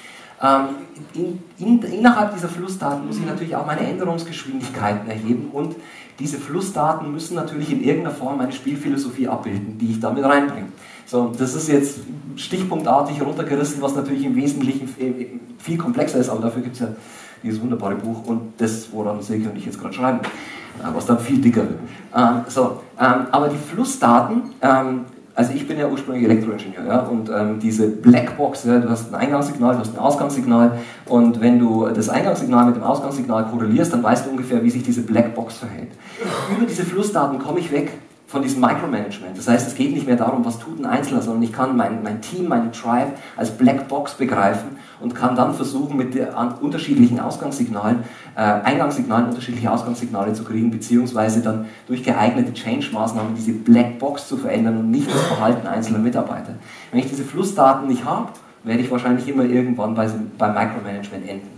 Innerhalb dieser Flussdaten muss ich natürlich auch meine Änderungsgeschwindigkeiten erheben und diese Flussdaten müssen natürlich in irgendeiner Form meine Spielphilosophie abbilden, die ich damit reinbringe. So, das ist jetzt stichpunktartig runtergerissen, was natürlich im Wesentlichen viel komplexer ist, aber dafür gibt es ja dieses wunderbare Buch und das, woran Silke und ich jetzt gerade schreiben, was dann viel dicker wird. Aber die Flussdaten, also ich bin ja ursprünglich Elektroingenieur, ja, und diese Blackbox, ja, du hast ein Eingangssignal, du hast ein Ausgangssignal und wenn du das Eingangssignal mit dem Ausgangssignal korrelierst, dann weißt du ungefähr, wie sich diese Blackbox verhält. Über diese Flussdaten komme ich weg von diesem Micromanagement. Das heißt, es geht nicht mehr darum, was tut ein Einzelner, sondern ich kann mein Team, meine Tribe als Blackbox begreifen und kann dann versuchen, mit unterschiedlichen Ausgangssignalen, Eingangssignalen unterschiedliche Ausgangssignale zu kriegen, beziehungsweise dann durch geeignete Change-Maßnahmen diese Blackbox zu verändern und nicht das Verhalten einzelner Mitarbeiter. Wenn ich diese Flussdaten nicht habe, werde ich wahrscheinlich immer irgendwann beim Micromanagement enden.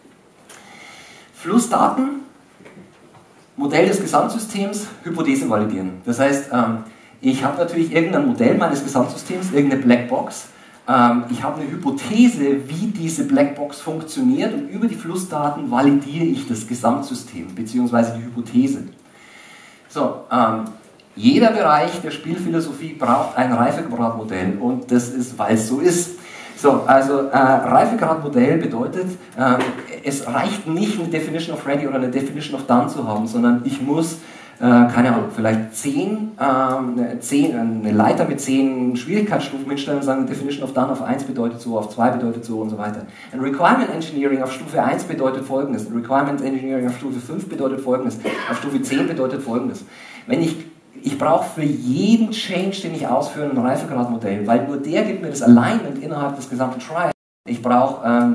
Flussdaten, Modell des Gesamtsystems, Hypothese validieren. Das heißt, ich habe natürlich irgendein Modell meines Gesamtsystems, irgendeine Blackbox. Ich habe eine Hypothese, wie diese Blackbox funktioniert und über die Flussdaten validiere ich das Gesamtsystem bzw. die Hypothese. So, jeder Bereich der Spielphilosophie braucht ein Reifegradmodell und das ist, weil es so ist. So, also Reifegradmodell bedeutet, es reicht nicht eine Definition of Ready oder eine Definition of Done zu haben, sondern ich muss, keine Ahnung, vielleicht eine Leiter mit 10 Schwierigkeitsstufen hinstellen und sagen, Definition of Done auf 1 bedeutet so, auf 2 bedeutet so und so weiter. Ein Requirement Engineering auf Stufe 1 bedeutet folgendes, ein Requirement Engineering auf Stufe 5 bedeutet folgendes, auf Stufe 10 bedeutet folgendes. Wenn ich brauche für jeden Change, den ich ausführe, ein Reifegradmodell, weil nur der gibt mir das Alignment innerhalb des gesamten Trials. Ich brauche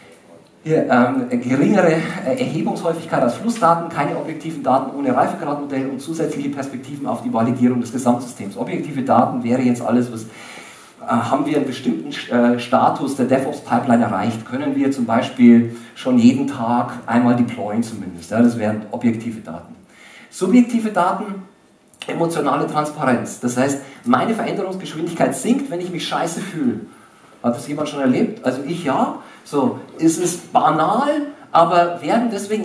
geringere Erhebungshäufigkeit als Flussdaten, keine objektiven Daten ohne Reifegradmodell und zusätzliche Perspektiven auf die Validierung des Gesamtsystems. Objektive Daten wäre jetzt alles, was haben wir einen bestimmten Status der DevOps-Pipeline erreicht, können wir zum Beispiel schon jeden Tag einmal deployen zumindest. Ja, das wären objektive Daten. Subjektive Daten, emotionale Transparenz. Das heißt, meine Veränderungsgeschwindigkeit sinkt, wenn ich mich scheiße fühle. Hat das jemand schon erlebt? Also ich ja. So, es ist banal, aber wird deswegen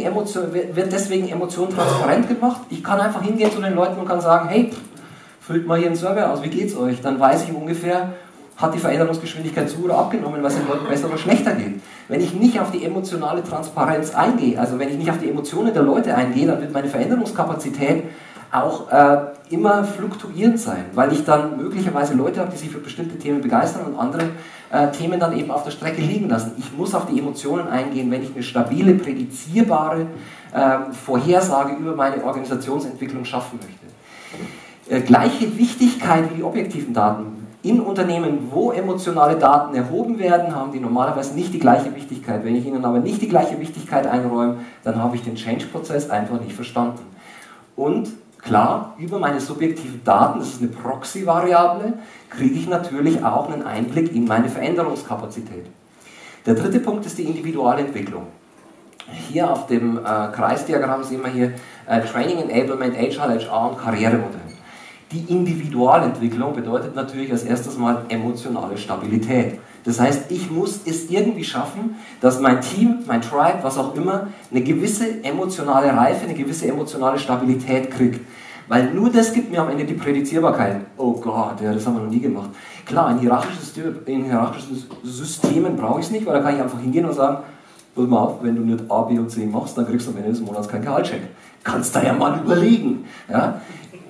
Emotionen transparent gemacht? Ich kann einfach hingehen zu den Leuten und kann sagen, hey, füllt mal hier einen Server aus, wie geht's euch? Dann weiß ich ungefähr, hat die Veränderungsgeschwindigkeit zu oder abgenommen, was den Leuten besser oder schlechter geht. Wenn ich nicht auf die emotionale Transparenz eingehe, also wenn ich nicht auf die Emotionen der Leute eingehe, dann wird meine Veränderungskapazität auch immer fluktuierend sein, weil ich dann möglicherweise Leute habe, die sich für bestimmte Themen begeistern und andere Themen dann eben auf der Strecke liegen lassen. Ich muss auf die Emotionen eingehen, wenn ich eine stabile, prädizierbare Vorhersage über meine Organisationsentwicklung schaffen möchte. Gleiche Wichtigkeit wie die objektiven Daten. In Unternehmen, wo emotionale Daten erhoben werden, haben die normalerweise nicht die gleiche Wichtigkeit. Wenn ich ihnen aber nicht die gleiche Wichtigkeit einräume, dann habe ich den Change-Prozess einfach nicht verstanden. Und klar, über meine subjektiven Daten, das ist eine Proxy-Variable, kriege ich natürlich auch einen Einblick in meine Veränderungskapazität. Der dritte Punkt ist die Individualentwicklung. Hier auf dem Kreisdiagramm sehen wir hier Training Enablement, Agile, HR und Karrieremodell. Die Individualentwicklung bedeutet natürlich als erstes mal emotionale Stabilität. Das heißt, ich muss es irgendwie schaffen, dass mein Team, mein Tribe, was auch immer, eine gewisse emotionale Reife, eine gewisse emotionale Stabilität kriegt. Weil nur das gibt mir am Ende die Prädizierbarkeit. Oh Gott, ja, das haben wir noch nie gemacht. Klar, in hierarchischen Systemen brauche ich es nicht, weil da kann ich einfach hingehen und sagen, pass mal auf, wenn du nicht A, B und C machst, dann kriegst du am Ende des Monats keinen Gehaltscheck. Kannst da ja mal überlegen. Ja?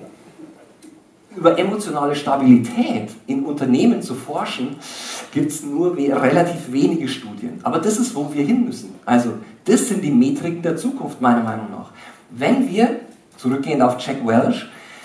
Über emotionale Stabilität in Unternehmen zu forschen, gibt es nur relativ wenige Studien. Aber das ist, wo wir hin müssen. Also, das sind die Metriken der Zukunft, meiner Meinung nach. Wenn wir, zurückgehend auf Jack Welch,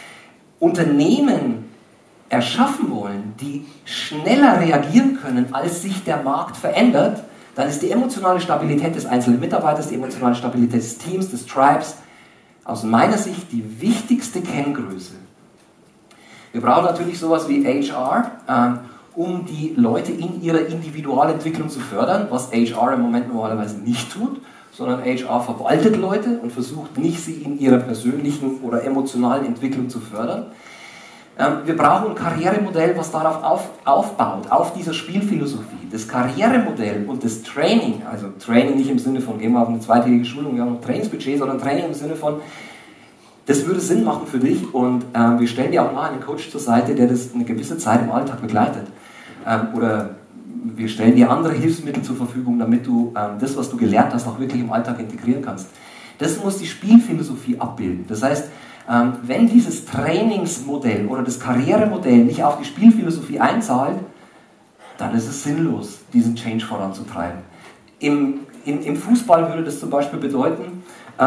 Unternehmen erschaffen wollen, die schneller reagieren können, als sich der Markt verändert, dann ist die emotionale Stabilität des einzelnen Mitarbeiters, die emotionale Stabilität des Teams, des Tribes, aus meiner Sicht die wichtigste Kenngröße. Wir brauchen natürlich sowas wie HR, um die Leute in ihrer Individualentwicklung zu fördern, was HR im Moment normalerweise nicht tut, sondern HR verwaltet Leute und versucht nicht, sie in ihrer persönlichen oder emotionalen Entwicklung zu fördern. Wir brauchen ein Karrieremodell, was darauf aufbaut, auf dieser Spielphilosophie. Das Karrieremodell und das Training, also Training nicht im Sinne von, gehen wir auf eine zweitägige Schulung, wir haben ein Trainingsbudget, sondern Training im Sinne von, das würde Sinn machen für dich und wir stellen dir auch mal einen Coach zur Seite, der das eine gewisse Zeit im Alltag begleitet. Oder wir stellen dir andere Hilfsmittel zur Verfügung, damit du das, was du gelernt hast, auch wirklich im Alltag integrieren kannst. Das muss die Spielphilosophie abbilden. Das heißt, wenn dieses Trainingsmodell oder das Karrieremodell nicht auf die Spielphilosophie einzahlt, dann ist es sinnlos, diesen Change voranzutreiben. Im Fußball würde das zum Beispiel bedeuten,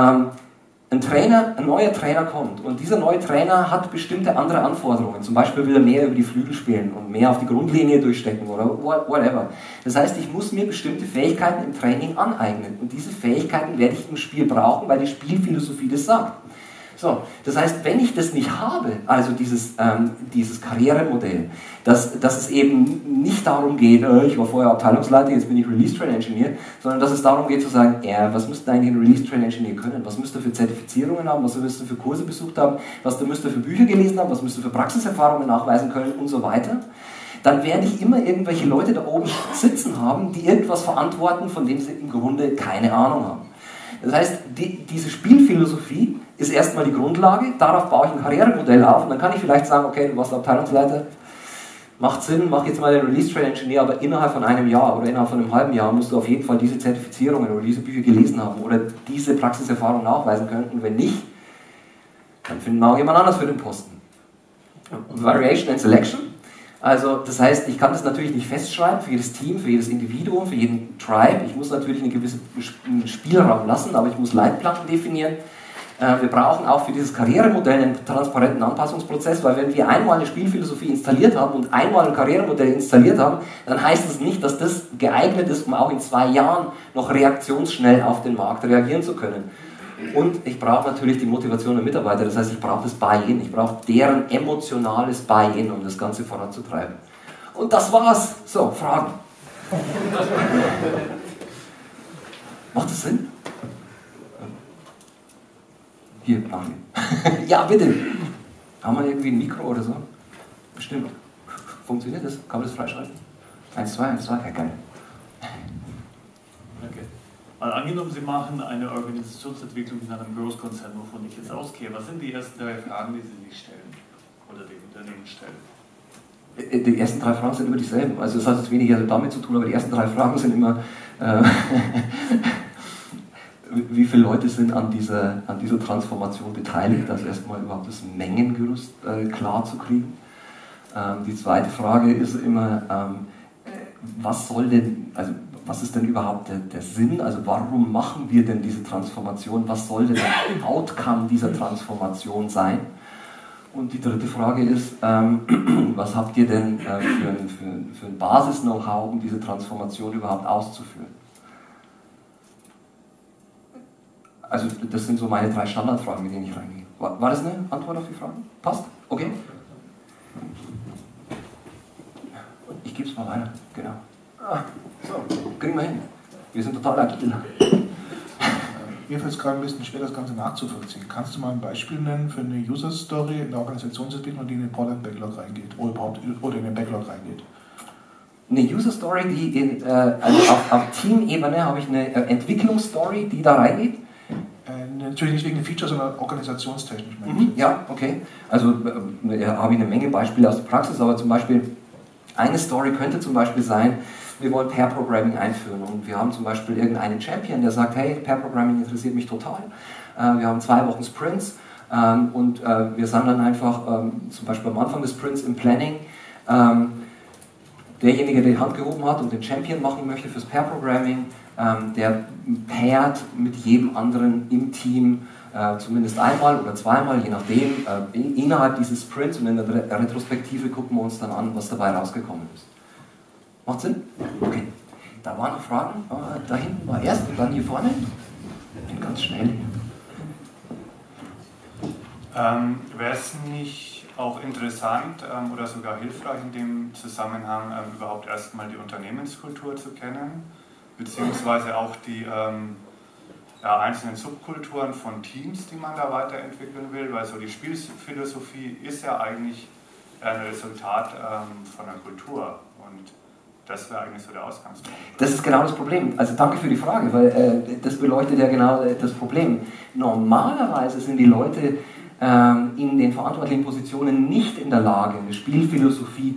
ein neuer Trainer kommt und dieser neue Trainer hat bestimmte andere Anforderungen. Zum Beispiel will er mehr über die Flügel spielen und mehr auf die Grundlinie durchstecken oder whatever. Das heißt, ich muss mir bestimmte Fähigkeiten im Training aneignen und diese Fähigkeiten werde ich im Spiel brauchen, weil die Spielphilosophie das sagt. So, das heißt, wenn ich das nicht habe, also dieses Karrieremodell, dass es eben nicht darum geht, ich war vorher Abteilungsleiter, jetzt bin ich Release Train Engineer, sondern dass es darum geht zu sagen, was müsste eigentlich ein Release Train Engineer können, was müsste er für Zertifizierungen haben, was müsste er für Kurse besucht haben, was müsste er für Bücher gelesen haben, was müsste er für Praxiserfahrungen nachweisen können und so weiter, dann werde ich immer irgendwelche Leute da oben sitzen haben, die irgendwas verantworten, von dem sie im Grunde keine Ahnung haben. Das heißt, diese Spielphilosophie ist erstmal die Grundlage, darauf baue ich ein Karrieremodell auf und dann kann ich vielleicht sagen, okay, du warst Abteilungsleiter, Macht Sinn, mach jetzt mal den Release-Train-Engineer, aber innerhalb von einem Jahr oder innerhalb von einem halben Jahr musst du auf jeden Fall diese Zertifizierungen oder diese Bücher gelesen haben oder diese Praxiserfahrung nachweisen können. Und wenn nicht, dann finden wir auch jemand anders für den Posten. Variation and Selection. Also das heißt, ich kann das natürlich nicht festschreiben für jedes Team, für jedes Individuum, für jeden Tribe. Ich muss natürlich einen gewissen Spielraum lassen, aber ich muss Leitplanken definieren. Wir brauchen auch für dieses Karrieremodell einen transparenten Anpassungsprozess, weil wenn wir einmal eine Spielphilosophie installiert haben und einmal ein Karrieremodell installiert haben, dann heißt es nicht, dass das geeignet ist, um auch in 2 Jahren noch reaktionsschnell auf den Markt reagieren zu können. Und ich brauche natürlich die Motivation der Mitarbeiter, das heißt, ich brauche das Buy-in, ich brauche deren emotionales Buy-in, um das Ganze voranzutreiben. Und das war's. So, Fragen. Macht das Sinn? Hier, nachher. Ja, bitte. Haben wir irgendwie ein Mikro oder so? Bestimmt. Funktioniert das? Kann man das freischalten? 1, 2, 1, 2, ja geil. Okay. Also angenommen, Sie machen eine Organisationsentwicklung in einem Großkonzern, wovon ich jetzt ausgehe. Was sind die ersten 3 Fragen, die Sie sich stellen? Oder die Unternehmen stellen? Die ersten 3 Fragen sind immer dieselben. Also das hat jetzt weniger damit zu tun, aber die ersten 3 Fragen sind immer... wie viele Leute sind an dieser Transformation beteiligt, also erstmal überhaupt das Mengengerüst klar zu kriegen. Die zweite Frage ist immer, was ist denn überhaupt der Sinn, also warum machen wir denn diese Transformation, was soll denn der Outcome dieser Transformation sein? Und die dritte Frage ist, was habt ihr denn für ein Basis-Know-how, um diese Transformation überhaupt auszuführen? Also das sind so meine 3 Standardfragen, mit denen ich reingehe. War das eine Antwort auf die Fragen? Passt? Okay? Ich gebe es mal weiter. Genau. So, kriegen wir hin. Wir sind total agil. Mir fällt es gerade ein bisschen schwer, das Ganze nachzuvollziehen. Kannst du mal ein Beispiel nennen für eine User-Story in der Organisationsentwicklung, die in den Product Backlog reingeht oder in den Backlog reingeht? Eine User-Story, die also auf Team-Ebene habe ich eine Entwicklungsstory, die da reingeht. Natürlich nicht wegen den Features, sondern organisationstechnisch. Ja, okay. Also habe ich eine Menge Beispiele aus der Praxis, aber zum Beispiel eine Story könnte zum Beispiel sein, wir wollen Pair-Programming einführen und wir haben zum Beispiel irgendeinen Champion, der sagt, hey, Pair-Programming interessiert mich total. Wir haben 2 Wochen Sprints und wir sagen dann einfach, zum Beispiel am Anfang des Sprints im Planning, derjenige, der die Hand gehoben hat und den Champion machen möchte fürs Pair-Programming, der pairt mit jedem anderen im Team zumindest einmal oder zweimal, je nachdem, innerhalb dieses Sprints, und in der Retrospektive gucken wir uns dann an, was dabei rausgekommen ist. Macht Sinn? Okay. Da waren noch Fragen. Da hinten war erst und dann hier vorne. Ich bin ganz schnell hier. Wäre es nicht auch interessant oder sogar hilfreich in dem Zusammenhang, überhaupt erstmal die Unternehmenskultur zu kennen, beziehungsweise auch die einzelnen Subkulturen von Teams, die man da weiterentwickeln will, weil so die Spielphilosophie ist ja eigentlich ein Resultat von der Kultur und das wäre eigentlich so der Ausgangspunkt. Das ist genau das Problem. Also danke für die Frage, weil das beleuchtet ja genau das Problem. Normalerweise sind die Leute in den verantwortlichen Positionen nicht in der Lage, eine Spielphilosophie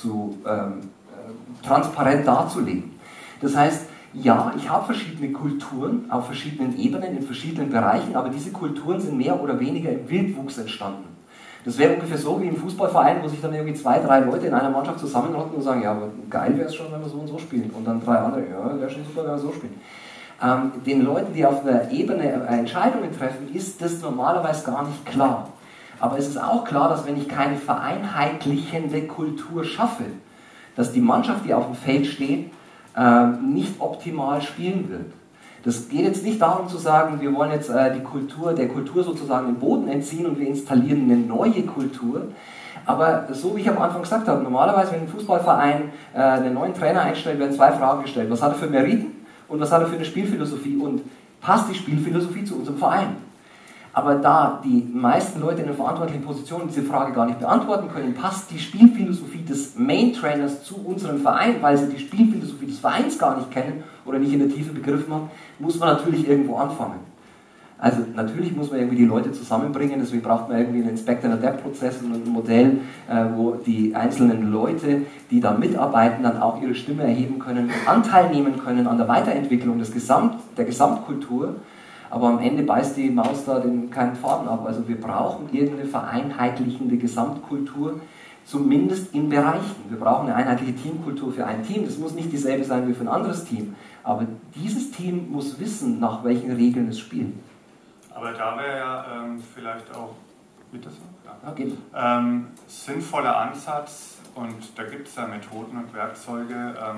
transparent darzulegen. Das heißt, ja, ich habe verschiedene Kulturen auf verschiedenen Ebenen, in verschiedenen Bereichen, aber diese Kulturen sind mehr oder weniger im Wildwuchs entstanden. Das wäre ungefähr so wie im Fußballverein, wo sich dann irgendwie 2, 3 Leute in einer Mannschaft zusammenrotten und sagen, ja, aber geil wäre es schon, wenn wir so und so spielen. Und dann 3 andere, ja, wäre schon super, wenn wir so spielen. Den Leuten, die auf einer Ebene Entscheidungen treffen, ist das normalerweise gar nicht klar. Aber es ist auch klar, dass wenn ich keine vereinheitlichende Kultur schaffe, dass die Mannschaft, die auf dem Feld steht, nicht optimal spielen wird. Das geht jetzt nicht darum zu sagen, wir wollen jetzt der Kultur sozusagen den Boden entziehen und wir installieren eine neue Kultur. Aber so wie ich am Anfang gesagt habe, normalerweise, wenn ein Fußballverein einen neuen Trainer einstellt, werden 2 Fragen gestellt. Was hat er für Meriten und was hat er für eine Spielphilosophie? Und passt die Spielphilosophie zu unserem Verein? Aber da die meisten Leute in den verantwortlichen Positionen diese Frage gar nicht beantworten können, passt die Spielphilosophie des Main-Trainers zu unserem Verein, weil sie die Spielphilosophie des Vereins gar nicht kennen oder nicht in der Tiefe begriffen haben, muss man natürlich irgendwo anfangen. Also natürlich muss man irgendwie die Leute zusammenbringen, deswegen braucht man irgendwie einen Inspector-and-Adapt-Prozess und ein Modell, wo die einzelnen Leute, die da mitarbeiten, dann auch ihre Stimme erheben können, Anteil nehmen können an der Weiterentwicklung der Gesamtkultur, aber am Ende beißt die Maus da keinen Faden ab. Also wir brauchen irgendeine vereinheitlichende Gesamtkultur, zumindest in Bereichen. Wir brauchen eine einheitliche Teamkultur für ein Team, das muss nicht dieselbe sein wie für ein anderes Team, aber dieses Team muss wissen, nach welchen Regeln es spielt. Aber da wäre ja vielleicht auch, wird das Ja, geht. Sinnvoller Ansatz, und da gibt es ja Methoden und Werkzeuge,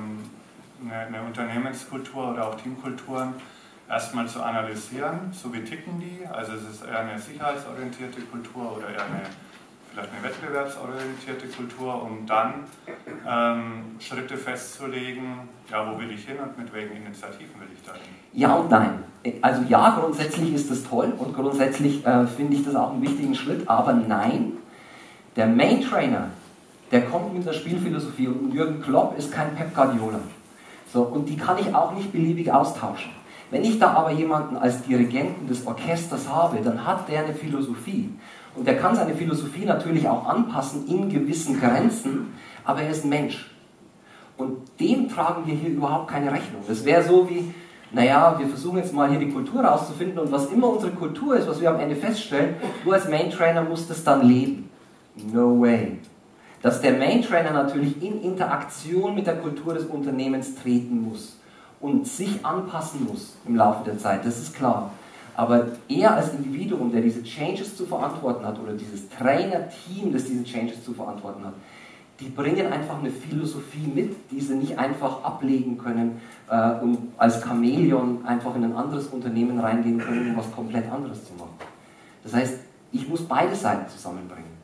eine Unternehmenskultur oder auch Teamkulturen erstmal zu analysieren, so wie ticken die, also es ist eher eine sicherheitsorientierte Kultur oder eher vielleicht eine wettbewerbsorientierte Kultur, um dann Schritte festzulegen, ja, wo will ich hin und mit welchen Initiativen will ich da hin? Ja und nein. Also ja, grundsätzlich ist das toll und grundsätzlich finde ich das auch einen wichtigen Schritt, aber nein, der Main Trainer, der kommt mit einer Spielphilosophie und Jürgen Klopp ist kein Pep Guardiola. So, und die kann ich auch nicht beliebig austauschen. Wenn ich da aber jemanden als Dirigenten des Orchesters habe, dann hat der eine Philosophie. Und der kann seine Philosophie natürlich auch anpassen in gewissen Grenzen, aber er ist ein Mensch. Und dem tragen wir hier überhaupt keine Rechnung. Das wäre so wie, naja, wir versuchen jetzt mal hier die Kultur rauszufinden und was immer unsere Kultur ist, was wir am Ende feststellen, du als Main Trainer musst es dann leben. No way. Dass der Main Trainer natürlich in Interaktion mit der Kultur des Unternehmens treten muss und sich anpassen muss im Laufe der Zeit, das ist klar. Aber er als Individuum, der diese Changes zu verantworten hat, oder dieses Trainer-Team, das diese Changes zu verantworten hat, die bringen einfach eine Philosophie mit, die sie nicht einfach ablegen können und als Chamäleon einfach in ein anderes Unternehmen reingehen können, um was komplett anderes zu machen. Das heißt, ich muss beide Seiten zusammenbringen.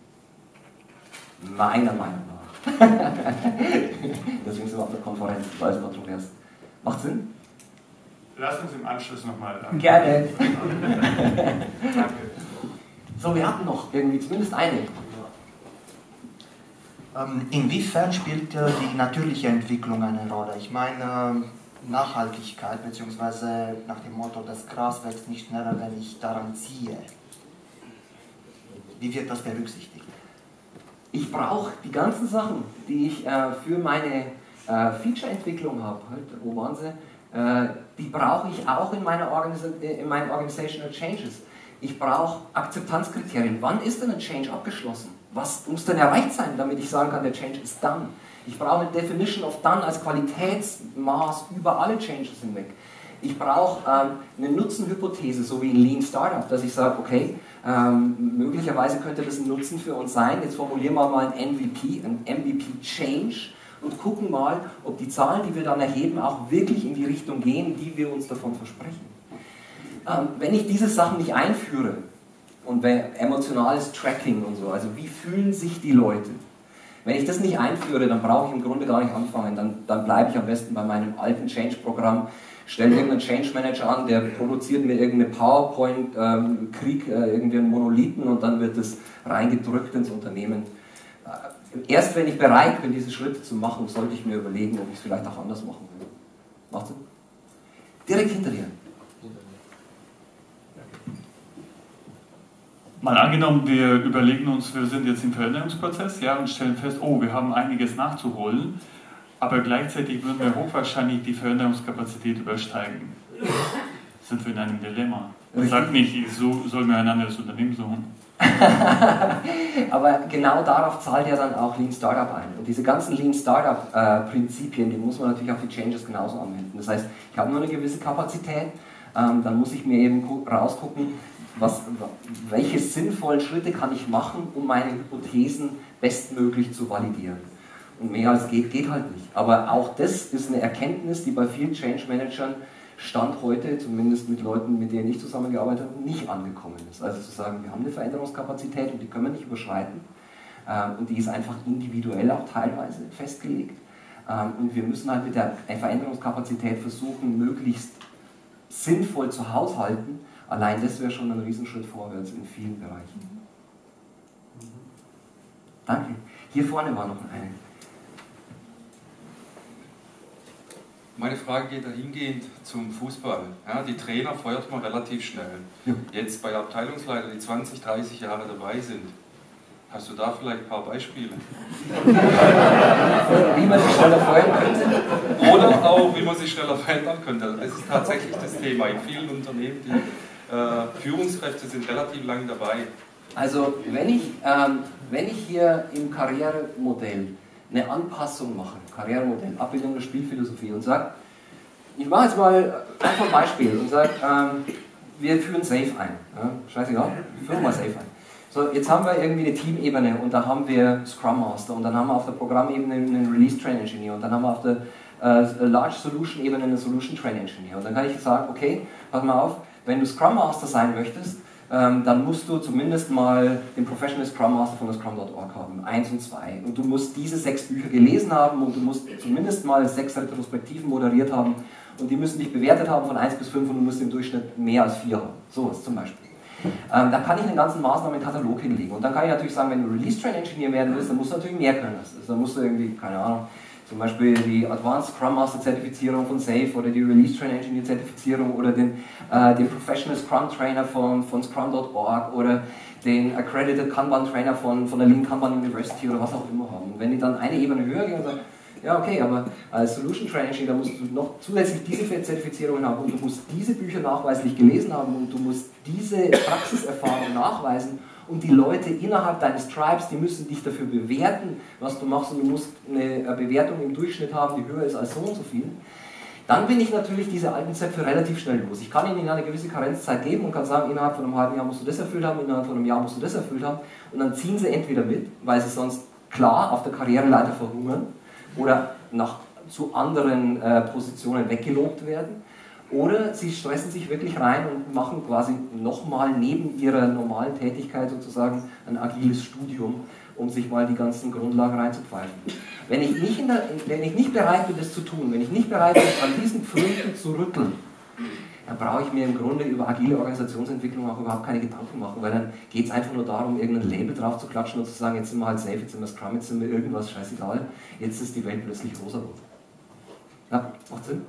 Meiner Meinung nach. Deswegen sind wir auf der Konferenz, das ist alles kontrovers. Macht Sinn? Lass uns im Anschluss nochmal... Gerne. Danke. So, wir hatten noch irgendwie zumindest eine. Inwiefern spielt die natürliche Entwicklung eine Rolle? Ich meine Nachhaltigkeit, beziehungsweise nach dem Motto, das Gras wächst nicht schneller, wenn ich daran ziehe. Wie wird das berücksichtigt? Ich brauche die ganzen Sachen, die ich für meine Feature-Entwicklung habe, wo waren sie? Die brauche ich auch in meinen Organizational Changes. Ich brauche Akzeptanzkriterien. Wann ist denn ein Change abgeschlossen? Was muss denn erreicht sein, damit ich sagen kann, der Change ist done? Ich brauche eine Definition of done als Qualitätsmaß über alle Changes hinweg. Ich brauche eine Nutzenhypothese, so wie in Lean Startup, dass ich sage, okay, möglicherweise könnte das ein Nutzen für uns sein. Jetzt formulieren wir mal ein MVP Change, und gucken mal, ob die Zahlen, die wir dann erheben, auch wirklich in die Richtung gehen, die wir uns davon versprechen. Wenn ich diese Sachen nicht einführe, und emotionales Tracking und so, also wie fühlen sich die Leute, wenn ich das nicht einführe, dann brauche ich im Grunde gar nicht anfangen, dann bleibe ich am besten bei meinem alten Change-Programm, stelle irgendeinen Change Manager an, der produziert mir irgendeine PowerPoint, Krieg, irgendwie einen Monolithen, und dann wird das reingedrückt ins Unternehmen. Erst wenn ich bereit bin, diese Schritte zu machen, sollte ich mir überlegen, ob ich es vielleicht auch anders machen will. Macht Sinn? Direkt hinter dir. Mal angenommen, wir überlegen uns, wir sind jetzt im Veränderungsprozess, ja, und stellen fest, oh, wir haben einiges nachzuholen, aber gleichzeitig würden wir hochwahrscheinlich die Veränderungskapazität übersteigen. Sind wir in einem Dilemma. Man sagt nicht, so sollen wir ein anderes Unternehmen suchen. Aber genau darauf zahlt ja dann auch Lean Startup ein. Und diese ganzen Lean Startup Prinzipien, die muss man natürlich auf die Changes genauso anwenden. Das heißt, ich habe nur eine gewisse Kapazität, dann muss ich mir eben rausgucken, welche sinnvollen Schritte kann ich machen, um meine Hypothesen bestmöglich zu validieren. Und mehr als geht halt nicht. Aber auch das ist eine Erkenntnis, die bei vielen Change Managern Stand heute, zumindest mit Leuten, mit denen ich zusammengearbeitet habe, nicht angekommen ist. Also zu sagen, wir haben eine Veränderungskapazität und die können wir nicht überschreiten. Und die ist einfach individuell auch teilweise festgelegt. Und wir müssen halt mit der Veränderungskapazität versuchen, möglichst sinnvoll zu haushalten. Allein das wäre schon ein Riesenschritt vorwärts in vielen Bereichen. Danke. Hier vorne war noch eine. Meine Frage geht dahingehend zum Fußball. Ja, die Trainer feuert man relativ schnell. Ja. Jetzt bei Abteilungsleitern, die 20, 30 Jahre dabei sind, hast du da vielleicht ein paar Beispiele? Wie man sich schneller feuern könnte? Oder auch, wie man sich schneller verändern könnte. Das ist tatsächlich das Thema. In vielen Unternehmen, die Führungskräfte sind relativ lang dabei. Also, wenn ich hier im Karrieremodell eine Anpassung mache, Karrieremodell, Abbildung der Spielphilosophie und sage, ich mache jetzt mal einfach ein Beispiel und sage, wir führen Safe ein. Ja, scheißegal, führen mal Safe ein. So, jetzt haben wir irgendwie eine Teamebene und da haben wir Scrum Master und dann haben wir auf der Programmebene einen Release Train Engineer und dann haben wir auf der Large Solution Ebene einen Solution Train Engineer. Und dann kann ich sagen, okay, pass mal auf, wenn du Scrum Master sein möchtest, dann musst du zumindest mal den Professional Scrum Master von der Scrum.org haben, 1 und 2. Und du musst diese 6 Bücher gelesen haben und du musst zumindest mal 6 Retrospektiven moderiert haben und die müssen dich bewertet haben von 1 bis 5 und du musst im Durchschnitt mehr als 4 haben. So ist zum Beispiel. Da kann ich einen ganzen Maßnahmenkatalog hinlegen. Und dann kann ich natürlich sagen, wenn du Release Train Engineer werden willst, dann musst du natürlich mehr können. Also dann musst du irgendwie, keine Ahnung, zum Beispiel die Advanced Scrum Master Zertifizierung von SAFe oder die Release Train Engineer Zertifizierung oder den Professional Scrum Trainer von Scrum.org oder den Accredited Kanban Trainer von der Lean Kanban University oder was auch immer haben. Und wenn die dann eine Ebene höher gehen und sagen, ja okay, aber als Solution Train Engineer, da musst du noch zusätzlich diese Zertifizierungen haben und du musst diese Bücher nachweislich gelesen haben und du musst diese Praxiserfahrung nachweisen und die Leute innerhalb deines Tribes, die müssen dich dafür bewerten, was du machst und du musst eine Bewertung im Durchschnitt haben, die höher ist als so und so viel. Dann bin ich natürlich diese alten Zöpfe relativ schnell los. Ich kann ihnen eine gewisse Karenzzeit geben und kann sagen, innerhalb von einem halben Jahr musst du das erfüllt haben, innerhalb von einem Jahr musst du das erfüllt haben und dann ziehen sie entweder mit, weil sie sonst klar auf der Karriereleiter verhungern oder zu anderen Positionen weggelobt werden. Oder sie stressen sich wirklich rein und machen quasi nochmal neben ihrer normalen Tätigkeit sozusagen ein agiles Studium, um sich mal die ganzen Grundlagen reinzupfeifen. Wenn ich nicht bereit bin, das zu tun, wenn ich nicht bereit bin, an diesen Pfründen zu rütteln, dann brauche ich mir im Grunde über agile Organisationsentwicklung auch überhaupt keine Gedanken machen, weil dann geht es einfach nur darum, irgendein Label drauf zu klatschen und zu sagen, jetzt sind wir halt safe, jetzt sind wir Scrum, jetzt sind wir irgendwas, scheißegal, jetzt ist die Welt plötzlich rosa-rot. Ja, macht Sinn?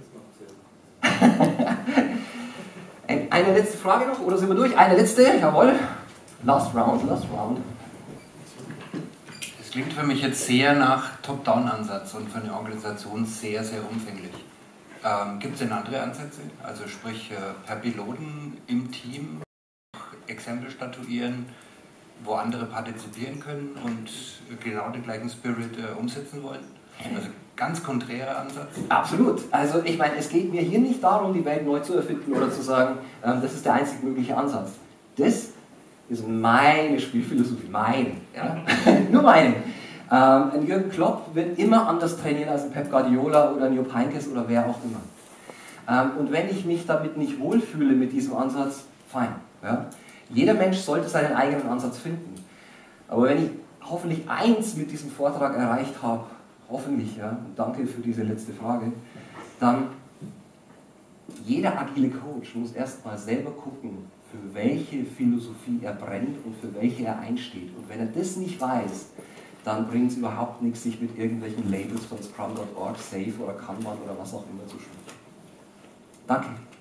Eine letzte Frage noch, oder sind wir durch? Eine letzte, jawohl. Last round. Das klingt für mich jetzt sehr nach Top-Down-Ansatz und für eine Organisation sehr, sehr umfänglich. Gibt es denn andere Ansätze? Also sprich per Piloten im Team Exempel statuieren, wo andere partizipieren können und genau den gleichen Spirit umsetzen wollen? Also ganz konträrer Ansatz? Absolut. Also ich meine, es geht mir hier nicht darum, die Welt neu zu erfinden oder zu sagen, das ist der einzig mögliche Ansatz. Das ist meine Spielphilosophie, meine. Ja? Nur meine. Ein Jürgen Klopp wird immer anders trainieren als ein Pep Guardiola oder ein Jupp Heynckes oder wer auch immer. Und wenn ich mich damit nicht wohlfühle mit diesem Ansatz, fein. Ja? Jeder Mensch sollte seinen eigenen Ansatz finden. Aber wenn ich hoffentlich eins mit diesem Vortrag erreicht habe, hoffentlich, ja, und danke für diese letzte Frage, dann jeder agile Coach muss erstmal selber gucken, für welche Philosophie er brennt und für welche er einsteht. Und wenn er das nicht weiß, dann bringt es überhaupt nichts, sich mit irgendwelchen Labels von Scrum.org, Safe oder Kanban oder was auch immer zu schmücken. Danke.